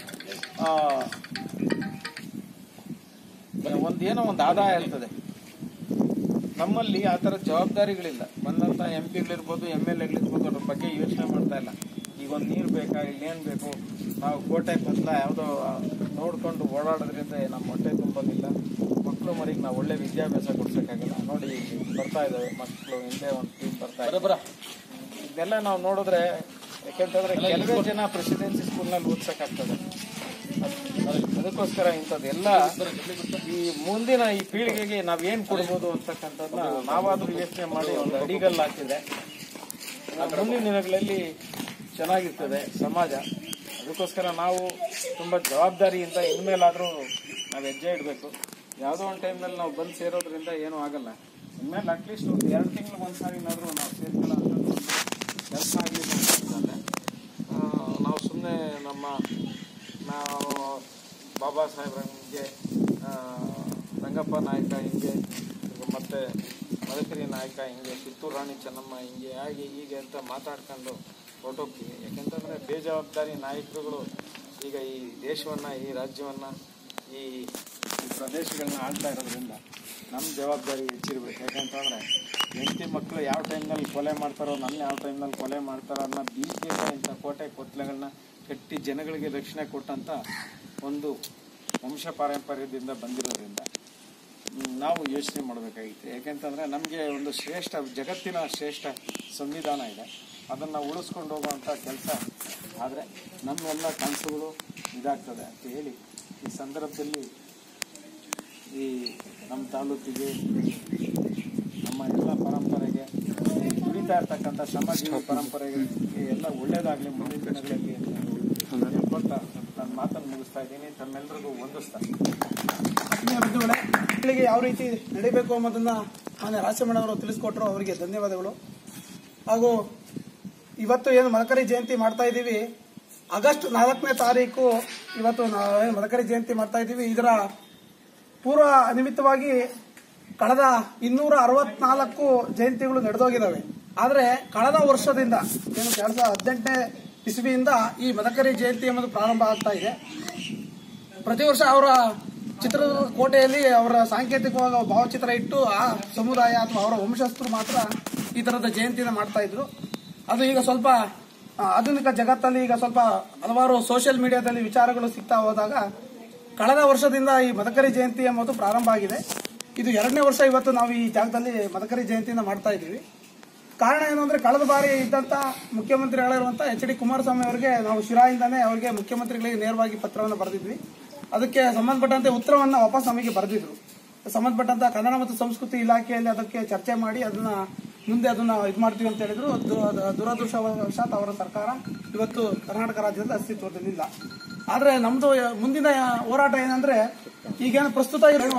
ಒಂದು ಆದಾಯ ಇರ್ತದೆ. ನಮ್ಮಲ್ಲಿ ಆ ಥರ ಜವಾಬ್ದಾರಿಗಳಿಲ್ಲ. ಬಂದಂಥ MP ಗಳಿರ್ಬೋದು, MLAಗಳಿರ್ಬೋದು, ಅದ್ರ ಬಗ್ಗೆ ಯೋಚನೆ ಮಾಡ್ತಾ ಇಲ್ಲ. ಈಗ ಒಂದು ನೀರು ಬೇಕಾ, ಇಲ್ಲೇನು ಬೇಕು, ನಾವು ಕೋಟೆ ಕೊತ್ತಲ ಯಾವುದೋ ನೋಡ್ಕೊಂಡು ಓಡಾಡೋದ್ರಿಂದ ನಮ್ಮ ಹೊಟ್ಟೆ ತುಂಬೋದಿಲ್ಲ. ಮಕ್ಕಳು ಮರಿಗೆ ನಾವು ಒಳ್ಳೆ ವಿದ್ಯಾಭ್ಯಾಸ ಕೊಡ್ಸೋಕ್ಕಾಗಲ್ಲ. ನೋಡಿ ಬರ್ತಾ ಇದ್ದಾವೆ ಮಕ್ಕಳು, ಹಿಂದೆ ಒಂದು ಟೀಮ್ ಬರ್ತಾ ಇದೆ. ಇದೆಲ್ಲ ನಾವು ನೋಡಿದ್ರೆ, ಯಾಕೆಂತಂದ್ರೆ ಕೆಲವೇ ಜನ ಪ್ರೆಸಿಡೆನ್ಸಿ ಸ್ಕೂಲ್ನಲ್ಲಿ ಓದ್ಸಕ್ಕಾಗ್ತದೆ. ಅದಕ್ಕೋಸ್ಕರ ಇಂಥದ್ದೆಲ್ಲ ಈ ಮುಂದಿನ ಈ ಪೀಳಿಗೆಗೆ ನಾವೇನು ಕೊಡ್ಬೋದು ಅಂತಕ್ಕಂಥದ್ದನ್ನ ನಾವಾದ್ರೂ ಯೋಚನೆ ಮಾಡಿ ಒಂದು ಅಡಿಗಲ್ಲು ಹಾಕಿದೆ ಮುಂದಿನ ದಿನಗಳಲ್ಲಿ ಚೆನ್ನಾಗಿರ್ತದೆ ಸಮಾಜ. ಅದಕ್ಕೋಸ್ಕರ ನಾವು ತುಂಬ ಜವಾಬ್ದಾರಿಯಿಂದ ಇನ್ಮೇಲಾದರೂ ನಾವು ಹೆಜ್ಜೆ ಇಡಬೇಕು. ಯಾವುದೋ ಒಂದು ಟೈಮ್ನಲ್ಲಿ ನಾವು ಬಂದು ಸೇರೋದ್ರಿಂದ ಏನೂ ಆಗಲ್ಲ. ಇನ್ಮೇಲೆ ಅಟ್ಲೀಸ್ಟ್ ಒಂದು 2 ತಿಂಗಳಿಗೆ ಒಂದ್ಸಾರಿನಾದರೂ ನಾವು ಸೇರ್ಕೊಳ್ಳೋ ಅಂಥದ್ದು ಕೆಲಸ ಆಗಲಿಲ್ಲ ಅಂತಂದರೆ ನಾವು ಸುಮ್ಮನೆ ನಾವು ಬಾಬಾ ಸಾಹೇಬ್ರ ಹಿಂಗೆ, ರಂಗಪ್ಪ ನಾಯಕ ಹಿಂಗೆ, ಮತ್ತು ಮದಕರಿ ನಾಯಕ ಹಿಂಗೆ, ಕಿತ್ತೂರು ರಾಣಿ ಚೆನ್ನಮ್ಮ ಹಿಂಗೆ ಹಾಗೆ ಹೀಗೆ ಅಂತ ಮಾತಾಡ್ಕೊಂಡು ಹೊರಟೋಗ್ತೀವಿ. ಯಾಕೆಂತಂದರೆ ಬೇಜವಾಬ್ದಾರಿ ನಾಯಕರುಗಳು ಈಗ ಈ ದೇಶವನ್ನು, ಈ ರಾಜ್ಯವನ್ನು, ಈ ಪ್ರದೇಶಗಳನ್ನ ಆಳ್ತಾ ಇರೋದ್ರಿಂದ ನಮ್ಮ ಜವಾಬ್ದಾರಿ ಹೆಚ್ಚಿರ್ಬೇಕು. ಯಾಕಂತಂದರೆ ಹೆಂಡತಿ ಮಕ್ಕಳು ಯಾವ ಟೈಮ್ನಲ್ಲಿ ಕೊಲೆ ಮಾಡ್ತಾರೋ, ನನ್ನ ಯಾವ ಟೈಮ್ನಲ್ಲಿ ಕೊಲೆ ಮಾಡ್ತಾರೋ ಅನ್ನೋ ಭೀತಿಯಿಂದ ಇಂಥ ಕೋಟೆ ಕೊತ್ತಲೆಗಳನ್ನ ಕಟ್ಟಿ ಜನಗಳಿಗೆ ರಕ್ಷಣೆ ಕೊಟ್ಟಂಥ ಒಂದು ವಂಶ ಪಾರಂಪರ್ಯದಿಂದ ಬಂದಿರೋದ್ರಿಂದ ನಾವು ಯೋಚನೆ ಮಾಡಬೇಕಾಗಿತ್ತು. ಯಾಕೆಂತಂದರೆ ನಮಗೆ ಒಂದು ಜಗತ್ತಿನ ಶ್ರೇಷ್ಠ ಸಂವಿಧಾನ ಇದೆ, ಅದನ್ನು ಉಳಿಸ್ಕೊಂಡು ಹೋಗುವಂಥ ಕೆಲಸ ಆದರೆ ನಮ್ಮೆಲ್ಲ ಕನಸುಗಳು ಇದಾಗ್ತದೆ ಅಂತ ಹೇಳಿ ಈ ಸಂದರ್ಭದಲ್ಲಿ ಈ ನಮ್ಮ ತಾಲೂಕಿಗೆ, ನಮ್ಮ ಎಲ್ಲ ಪರಂಪರೆಗೆ, ದುಡಿತಾ ಇರ್ತಕ್ಕಂಥ ಶ್ರಮಜೀವಿ ಪರಂಪರೆಗೆ ಎಲ್ಲ ಒಳ್ಳೆಯದಾಗಲಿ ಮುಂದಿನ ದಿನಗಳಲ್ಲಿ ಹೇಳ್ಕೊಳ್ತಾ ನಾನು ಮಾತನ್ನು ಮುಗಿಸ್ತಾ ಇದ್ದೀನಿ. ತಮ್ಮೆಲ್ಲರಿಗೂ ವಂದಿಸ್ತಾರೆ. ಮಕ್ಕಳಿಗೆ ಯಾವ ರೀತಿ ನಡೀಬೇಕು ಅನ್ನೋದನ್ನು ಮಾನ್ಯ ರಾಜಮಣ್ಣವರು ತಿಳಿಸ್ಕೊಟ್ರು, ಅವರಿಗೆ ಧನ್ಯವಾದಗಳು. ಹಾಗೂ ಇವತ್ತು ಏನು ಮದಕರಿ ಜಯಂತಿ ಮಾಡ್ತಾ ಇದ್ದೀವಿ, ಆಗಸ್ಟ್ 4ನೇ ತಾರೀಕು ಇವತ್ತು ನಾವೇನು ಮದಕರಿ ಜಯಂತಿ ಮಾಡ್ತಾ ಇದ್ದೀವಿ. ಇದರ ಪೂರ್ವ ನಿಮಿತ್ತವಾಗಿ ಕಳೆದ 264 ಜಯಂತಿಗಳು ನಡೆದೋಗಿದ್ದಾವೆ. ಆದರೆ ಕಳೆದ ವರ್ಷದಿಂದ ಏನು 2018ನೇ ಇಸ್ವಿಯಿಂದ ಈ ಮದಕರಿ ಜಯಂತಿ ಎಂಬುದು ಪ್ರಾರಂಭ ಆಗ್ತಾ ಇದೆ. ಪ್ರತಿ ವರ್ಷ ಅವರ ಚಿತ್ರದುರ್ಗ ಕೋಟೆಯಲ್ಲಿ ಅವರ ಸಾಂಕೇತಿಕವಾಗಿ ಭಾವಚಿತ್ರ ಇಟ್ಟು ಆ ಸಮುದಾಯ ಅಥವಾ ಅವರ ವಂಶಸ್ಥರು ಮಾತ್ರ ಈ ಥರದ ಜಯಂತಿನ ಮಾಡ್ತಾ ಇದ್ರು. ಅದು ಈಗ ಸ್ವಲ್ಪ ಆಧುನಿಕ ಜಗತ್ತಲ್ಲಿ ಈಗ ಸ್ವಲ್ಪ ಹಲವಾರು ಸೋಷಿಯಲ್ ಮೀಡಿಯಾದಲ್ಲಿ ವಿಚಾರಗಳು ಸಿಗ್ತಾ ಹೋದಾಗ ಕಳೆದ ವರ್ಷದಿಂದ ಈ ಮದಕರಿ ಜಯಂತಿ ಎಂಬುದು ಪ್ರಾರಂಭ ಆಗಿದೆ. ಇದು 2ನೇ ವರ್ಷ ಇವತ್ತು ನಾವು ಈ ಜಾಗದಲ್ಲಿ ಮದಕರಿ ಜಯಂತಿನ ಮಾಡ್ತಾ ಇದ್ದೀವಿ. ಕಾರಣ ಏನು ಅಂದರೆ, ಕಳೆದ ಬಾರಿ ಇದ್ದಂಥ ಮುಖ್ಯಮಂತ್ರಿಗಳಿರುವಂಥ ಎಚ್ ಡಿ ಕುಮಾರಸ್ವಾಮಿ ಅವರಿಗೆ ನಾವು ಶಿರಾಯಿಂದನೇ ಅವರಿಗೆ ಮುಖ್ಯಮಂತ್ರಿಗಳಿಗೆ ನೇರವಾಗಿ ಪತ್ರವನ್ನು ಬರೆದಿದ್ವಿ. ಅದಕ್ಕೆ ಸಂಬಂಧಪಟ್ಟಂತೆ ಉತ್ತರವನ್ನು ವಾಪಸ್ ನಮಗೆ ಬರೆದಿದ್ರು. ಸಂಬಂಧಪಟ್ಟಂತ ಕನ್ನಡ ಮತ್ತು ಸಂಸ್ಕೃತಿ ಇಲಾಖೆಯಲ್ಲಿ ಅದಕ್ಕೆ ಚರ್ಚೆ ಮಾಡಿ ಮುಂದೆ ಅದನ್ನ ಇದು ಮಾಡ್ತೀವಿ ಅಂತ ಹೇಳಿದ್ರು. ದುರದೃಷ್ಟವಶಾತ್ ಅವರ ಸರ್ಕಾರ ಇವತ್ತು ಕರ್ನಾಟಕ ರಾಜ್ಯದಲ್ಲಿ ಅಸ್ತಿತ್ವದಲ್ಲಿಲ್ಲ. ಆದರೆ ನಮ್ದು ಮುಂದಿನ ಹೋರಾಟ ಏನಂದ್ರೆ, ಈಗೇನು ಪ್ರಸ್ತುತ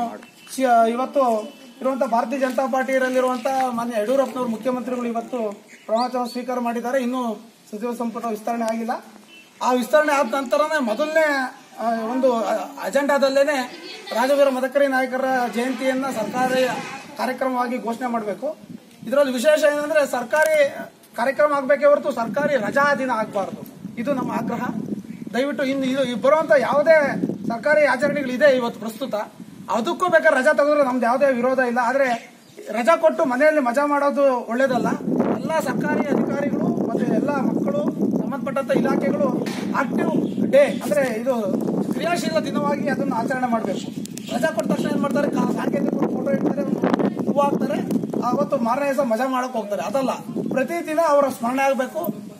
ಇವತ್ತು ಇರುವಂತಹ ಭಾರತೀಯ ಜನತಾ ಪಾರ್ಟಿಯಲ್ಲಿರುವಂತಹ ಮಾನ್ಯ ಯಡಿಯೂರಪ್ಪನವರು ಮುಖ್ಯಮಂತ್ರಿಗಳು ಇವತ್ತು ಪ್ರಮಾಣ ಸ್ವೀಕಾರ ಮಾಡಿದ್ದಾರೆ. ಇನ್ನೂ ಸಚಿವ ಸಂಪುಟ ವಿಸ್ತರಣೆ ಆಗಿಲ್ಲ. ಆ ವಿಸ್ತರಣೆ ಆದ ನಂತರನೇ ಮೊದಲನೇ ಒಂದು ಅಜೆಂಡಾದಲ್ಲೇನೆ ರಾಜವೀರ ಮದಕರಿ ನಾಯಕರ ಜಯಂತಿಯನ್ನ ಸರ್ಕಾರಿ ಕಾರ್ಯಕ್ರಮವಾಗಿ ಘೋಷಣೆ ಮಾಡಬೇಕು. ಇದರಲ್ಲಿ ವಿಶೇಷ ಏನಂದ್ರೆ, ಸರ್ಕಾರಿ ಕಾರ್ಯಕ್ರಮ ಆಗಬೇಕೇ ಹೊರತು ಸರ್ಕಾರಿ ರಜಾ ದಿನ ಆಗಬಾರ್ದು. ಇದು ನಮ್ಮ ಆಗ್ರಹ. ದಯವಿಟ್ಟು ಇದು ಬರುವಂತ ಯಾವುದೇ ಸರ್ಕಾರಿ ಆಚರಣೆಗಳಿದೆ ಇವತ್ತು ಪ್ರಸ್ತುತ, ಅದಕ್ಕೂ ಬೇಕಾದ್ರೆ ರಜಾ ತೆಗೆದ್ರೆ ನಮ್ದು ಯಾವುದೇ ವಿರೋಧ ಇಲ್ಲ. ಆದ್ರೆ ರಜಾ ಕೊಟ್ಟು ಮನೆಯಲ್ಲಿ ಮಜಾ ಮಾಡೋದು ಒಳ್ಳೇದಲ್ಲ. ಎಲ್ಲ ಸರ್ಕಾರಿ ಅಧಿಕಾರಿಗಳು ಮತ್ತೆ ಎಲ್ಲ ಮಕ್ಕಳು ಸಂಬಂಧಪಟ್ಟಂತ ಇಲಾಖೆಗಳು ಆಕ್ಟಿವ್ ಡೇ ಅಂದ್ರೆ ಇದು ಕ್ರಿಯಾಶೀಲ ದಿನವಾಗಿ ಅದನ್ನು ಆಚರಣೆ ಮಾಡಬೇಕು. ರಜಾ ಕೊಟ್ಟ ತಕ್ಷಣ ಏನ್ ಮಾಡ್ತಾರೆ, ಸಾಂಕೇತಿಕ ಫೋಟೋ ಇಡ್ತಾರೆ, ಹೂವು ಹಾಕ್ತಾರೆ, ಅವತ್ತು ಮಾರನೇ ದಿವಸ ಮಜಾ ಮಾಡಕ್ ಹೋಗ್ತಾರೆ. ಅದಲ್ಲ, ಪ್ರತಿದಿನ ಅವರ ಸ್ಮರಣೆ ಆಗಬೇಕು.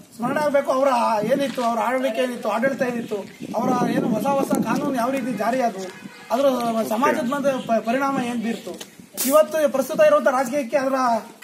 ಅವರ ಏನಿತ್ತು, ಅವರ ಆಳ್ವಿಕೆ ಏನಿತ್ತು, ಆಡಳಿತ ಏನಿತ್ತು, ಅವರ ಏನು ಹೊಸ ಕಾನೂನು ಯಾವ ರೀತಿ ಜಾರಿ ಆದವು, ಅದರ ಸಮಾಜದ ಮೇಲೆ ಪರಿಣಾಮ ಏನ್ ಬೀರ್ತು, ಇವತ್ತು ಪ್ರಸ್ತುತ ಇರುವಂತಹ ರಾಜಕೀಯಕ್ಕೆ ಅದರ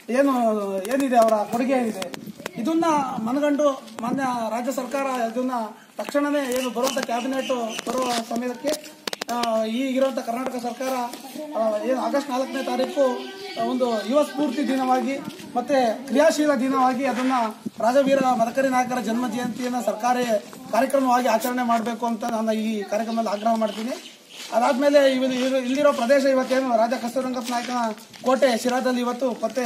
ಏನಿದೆ, ಅವರ ಕೊಡುಗೆ ಏನಿದೆ, ಇದನ್ನ ಮನಗಂಡು ಮಾನ್ಯ ರಾಜ್ಯ ಸರ್ಕಾರ ಇದನ್ನ ತಕ್ಷಣವೇ ಏನು ಬರುವಂತ ಕ್ಯಾಬಿನೆಟ್ ಬರುವ ಸಮಯಕ್ಕೆ ಈಗಿರುವಂತ ಕರ್ನಾಟಕ ಸರ್ಕಾರ ಏನು ಆಗಸ್ಟ್ 4ನೇ ತಾರೀಕು ಒಂದು ಯುವ ಸ್ಫೂರ್ತಿ ದಿನವಾಗಿ ಮತ್ತೆ ಕ್ರಿಯಾಶೀಲ ದಿನವಾಗಿ ಅದನ್ನ ರಾಜವೀರ ಮದಕರಿ ನಾಯಕರ ಜನ್ಮ ಜಯಂತಿಯನ್ನ ಸರ್ಕಾರಿ ಕಾರ್ಯಕ್ರಮವಾಗಿ ಆಚರಣೆ ಮಾಡಬೇಕು ಅಂತ ನಾನು ಈ ಕಾರ್ಯಕ್ರಮದಲ್ಲಿ ಆಗ್ರಹ ಮಾಡ್ತೀನಿ. ಅದಾದ್ಮೇಲೆ ಇಲ್ಲಿರೋ ಪ್ರದೇಶ ಇವತ್ತೇನು ರಾಜ ಕಸ್ತೂರಂಗಪ್ಪ ನಾಯಕನ ಕೋಟೆ ಶಿರಾದಲ್ಲಿ ಇವತ್ತು ಮತ್ತೆ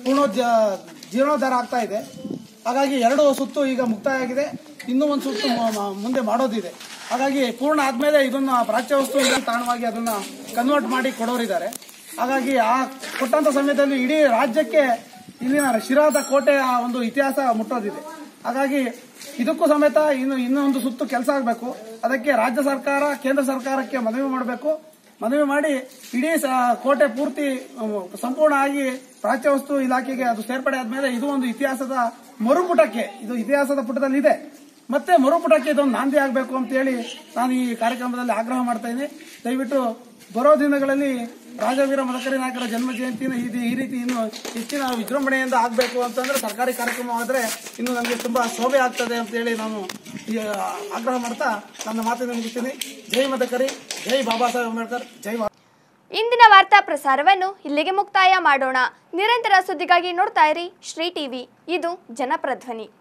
ಜೀರ್ಣೋದ್ಧಾರ ಆಗ್ತಾ ಇದೆ. ಹಾಗಾಗಿ 2 ಸುತ್ತು ಈಗ ಮುಕ್ತಾಯ ಆಗಿದೆ, ಇನ್ನೂ ಒಂದು ಸುತ್ತು ಮುಂದೆ ಮಾಡೋದಿದೆ. ಹಾಗಾಗಿ ಪೂರ್ಣ ಆದ್ಮೇಲೆ ಇದನ್ನ ಪ್ರಾಚ್ಯ ವಸ್ತು ತಾಣವಾಗಿ ಅದನ್ನ ಕನ್ವರ್ಟ್ ಮಾಡಿ ಕೊಡೋರಿದ್ದಾರೆ. ಹಾಗಾಗಿ ಆ ಕೊಟ್ಟಂತ ಸಮಯದಲ್ಲಿ ಇಡೀ ರಾಜ್ಯಕ್ಕೆ ಇಲ್ಲಿನ ಶಿರಾದ ಕೋಟೆಯ ಒಂದು ಇತಿಹಾಸ ಮುಟ್ಟೋದಿದೆ. ಹಾಗಾಗಿ ಇದಕ್ಕೂ ಸಮೇತ ಇನ್ನೊಂದು ಸುತ್ತು ಕೆಲಸ ಆಗಬೇಕು. ಅದಕ್ಕೆ ರಾಜ್ಯ ಸರ್ಕಾರ ಕೇಂದ್ರ ಸರ್ಕಾರಕ್ಕೆ ಮನವಿ ಮಾಡಬೇಕು. ಮನವಿ ಮಾಡಿ ಇಡೀ ಕೋಟೆ ಪೂರ್ತಿ ಸಂಪೂರ್ಣ ಆಗಿ ಪ್ರಾಚ್ಯ ವಸ್ತು ಇಲಾಖೆಗೆ ಅದು ಸೇರ್ಪಡೆ ಆದ್ಮೇಲೆ ಇದು ಒಂದು ಇತಿಹಾಸದ ಮರುಪುಟಕ್ಕೆ, ಇದು ಇತಿಹಾಸದ ಪುಟದಲ್ಲಿ ಇದೆ, ಮತ್ತೆ ಮರುಪುಟಕ್ಕೆ ಇದೊಂದು ನಾಂದಿ ಆಗಬೇಕು ಅಂತ ಹೇಳಿ ನಾನು ಈ ಕಾರ್ಯಕ್ರಮದಲ್ಲಿ ಆಗ್ರಹ ಮಾಡ್ತಾ ಇದ್ದೀನಿ. ದಯವಿಟ್ಟು ಬರೋ ದಿನಗಳಲ್ಲಿ ರಾಜವೀರ ಮದಕರಿ ನಾಯಕರ ಜನ್ಮ ಜಯಂತಿನ ಈ ರೀತಿ ಇನ್ನು ಹೆಚ್ಚಿನ ವಿಜೃಂಭಣೆಯಿಂದ ಆಗಬೇಕು ಅಂತಂದ್ರೆ ಸರ್ಕಾರಿ ಕಾರ್ಯಕ್ರಮ ಆದ್ರೆ ಇನ್ನು ನಮಗೆ ತುಂಬಾ ಶೋಭೆ ಆಗ್ತದೆ ಅಂತ ಹೇಳಿ ನಾನು ಆಗ್ರಹ ಮಾಡ್ತಾ ನನ್ನ ಮಾತನ್ನು ಮುಗಿಸ್ತೀನಿ. ಜೈ ಮದಕರಿ, ಜೈ ಬಾಬಾ ಸಾಹೇಬ್ ಅಂಬೇಡ್ಕರ್, ಜೈ. ಇಂದಿನ ವಾರ್ತಾ ಪ್ರಸಾರವನ್ನು ಇಲ್ಲಿಗೆ ಮುಕ್ತಾಯ ಮಾಡೋಣ. ನಿರಂತರ ಸುದ್ದಿಗಾಗಿ ನೋಡ್ತಾ ಇರಿ ಶ್ರೀ ಟಿವಿ, ಇದು ಜನಪ್ರಧ್ವನಿ.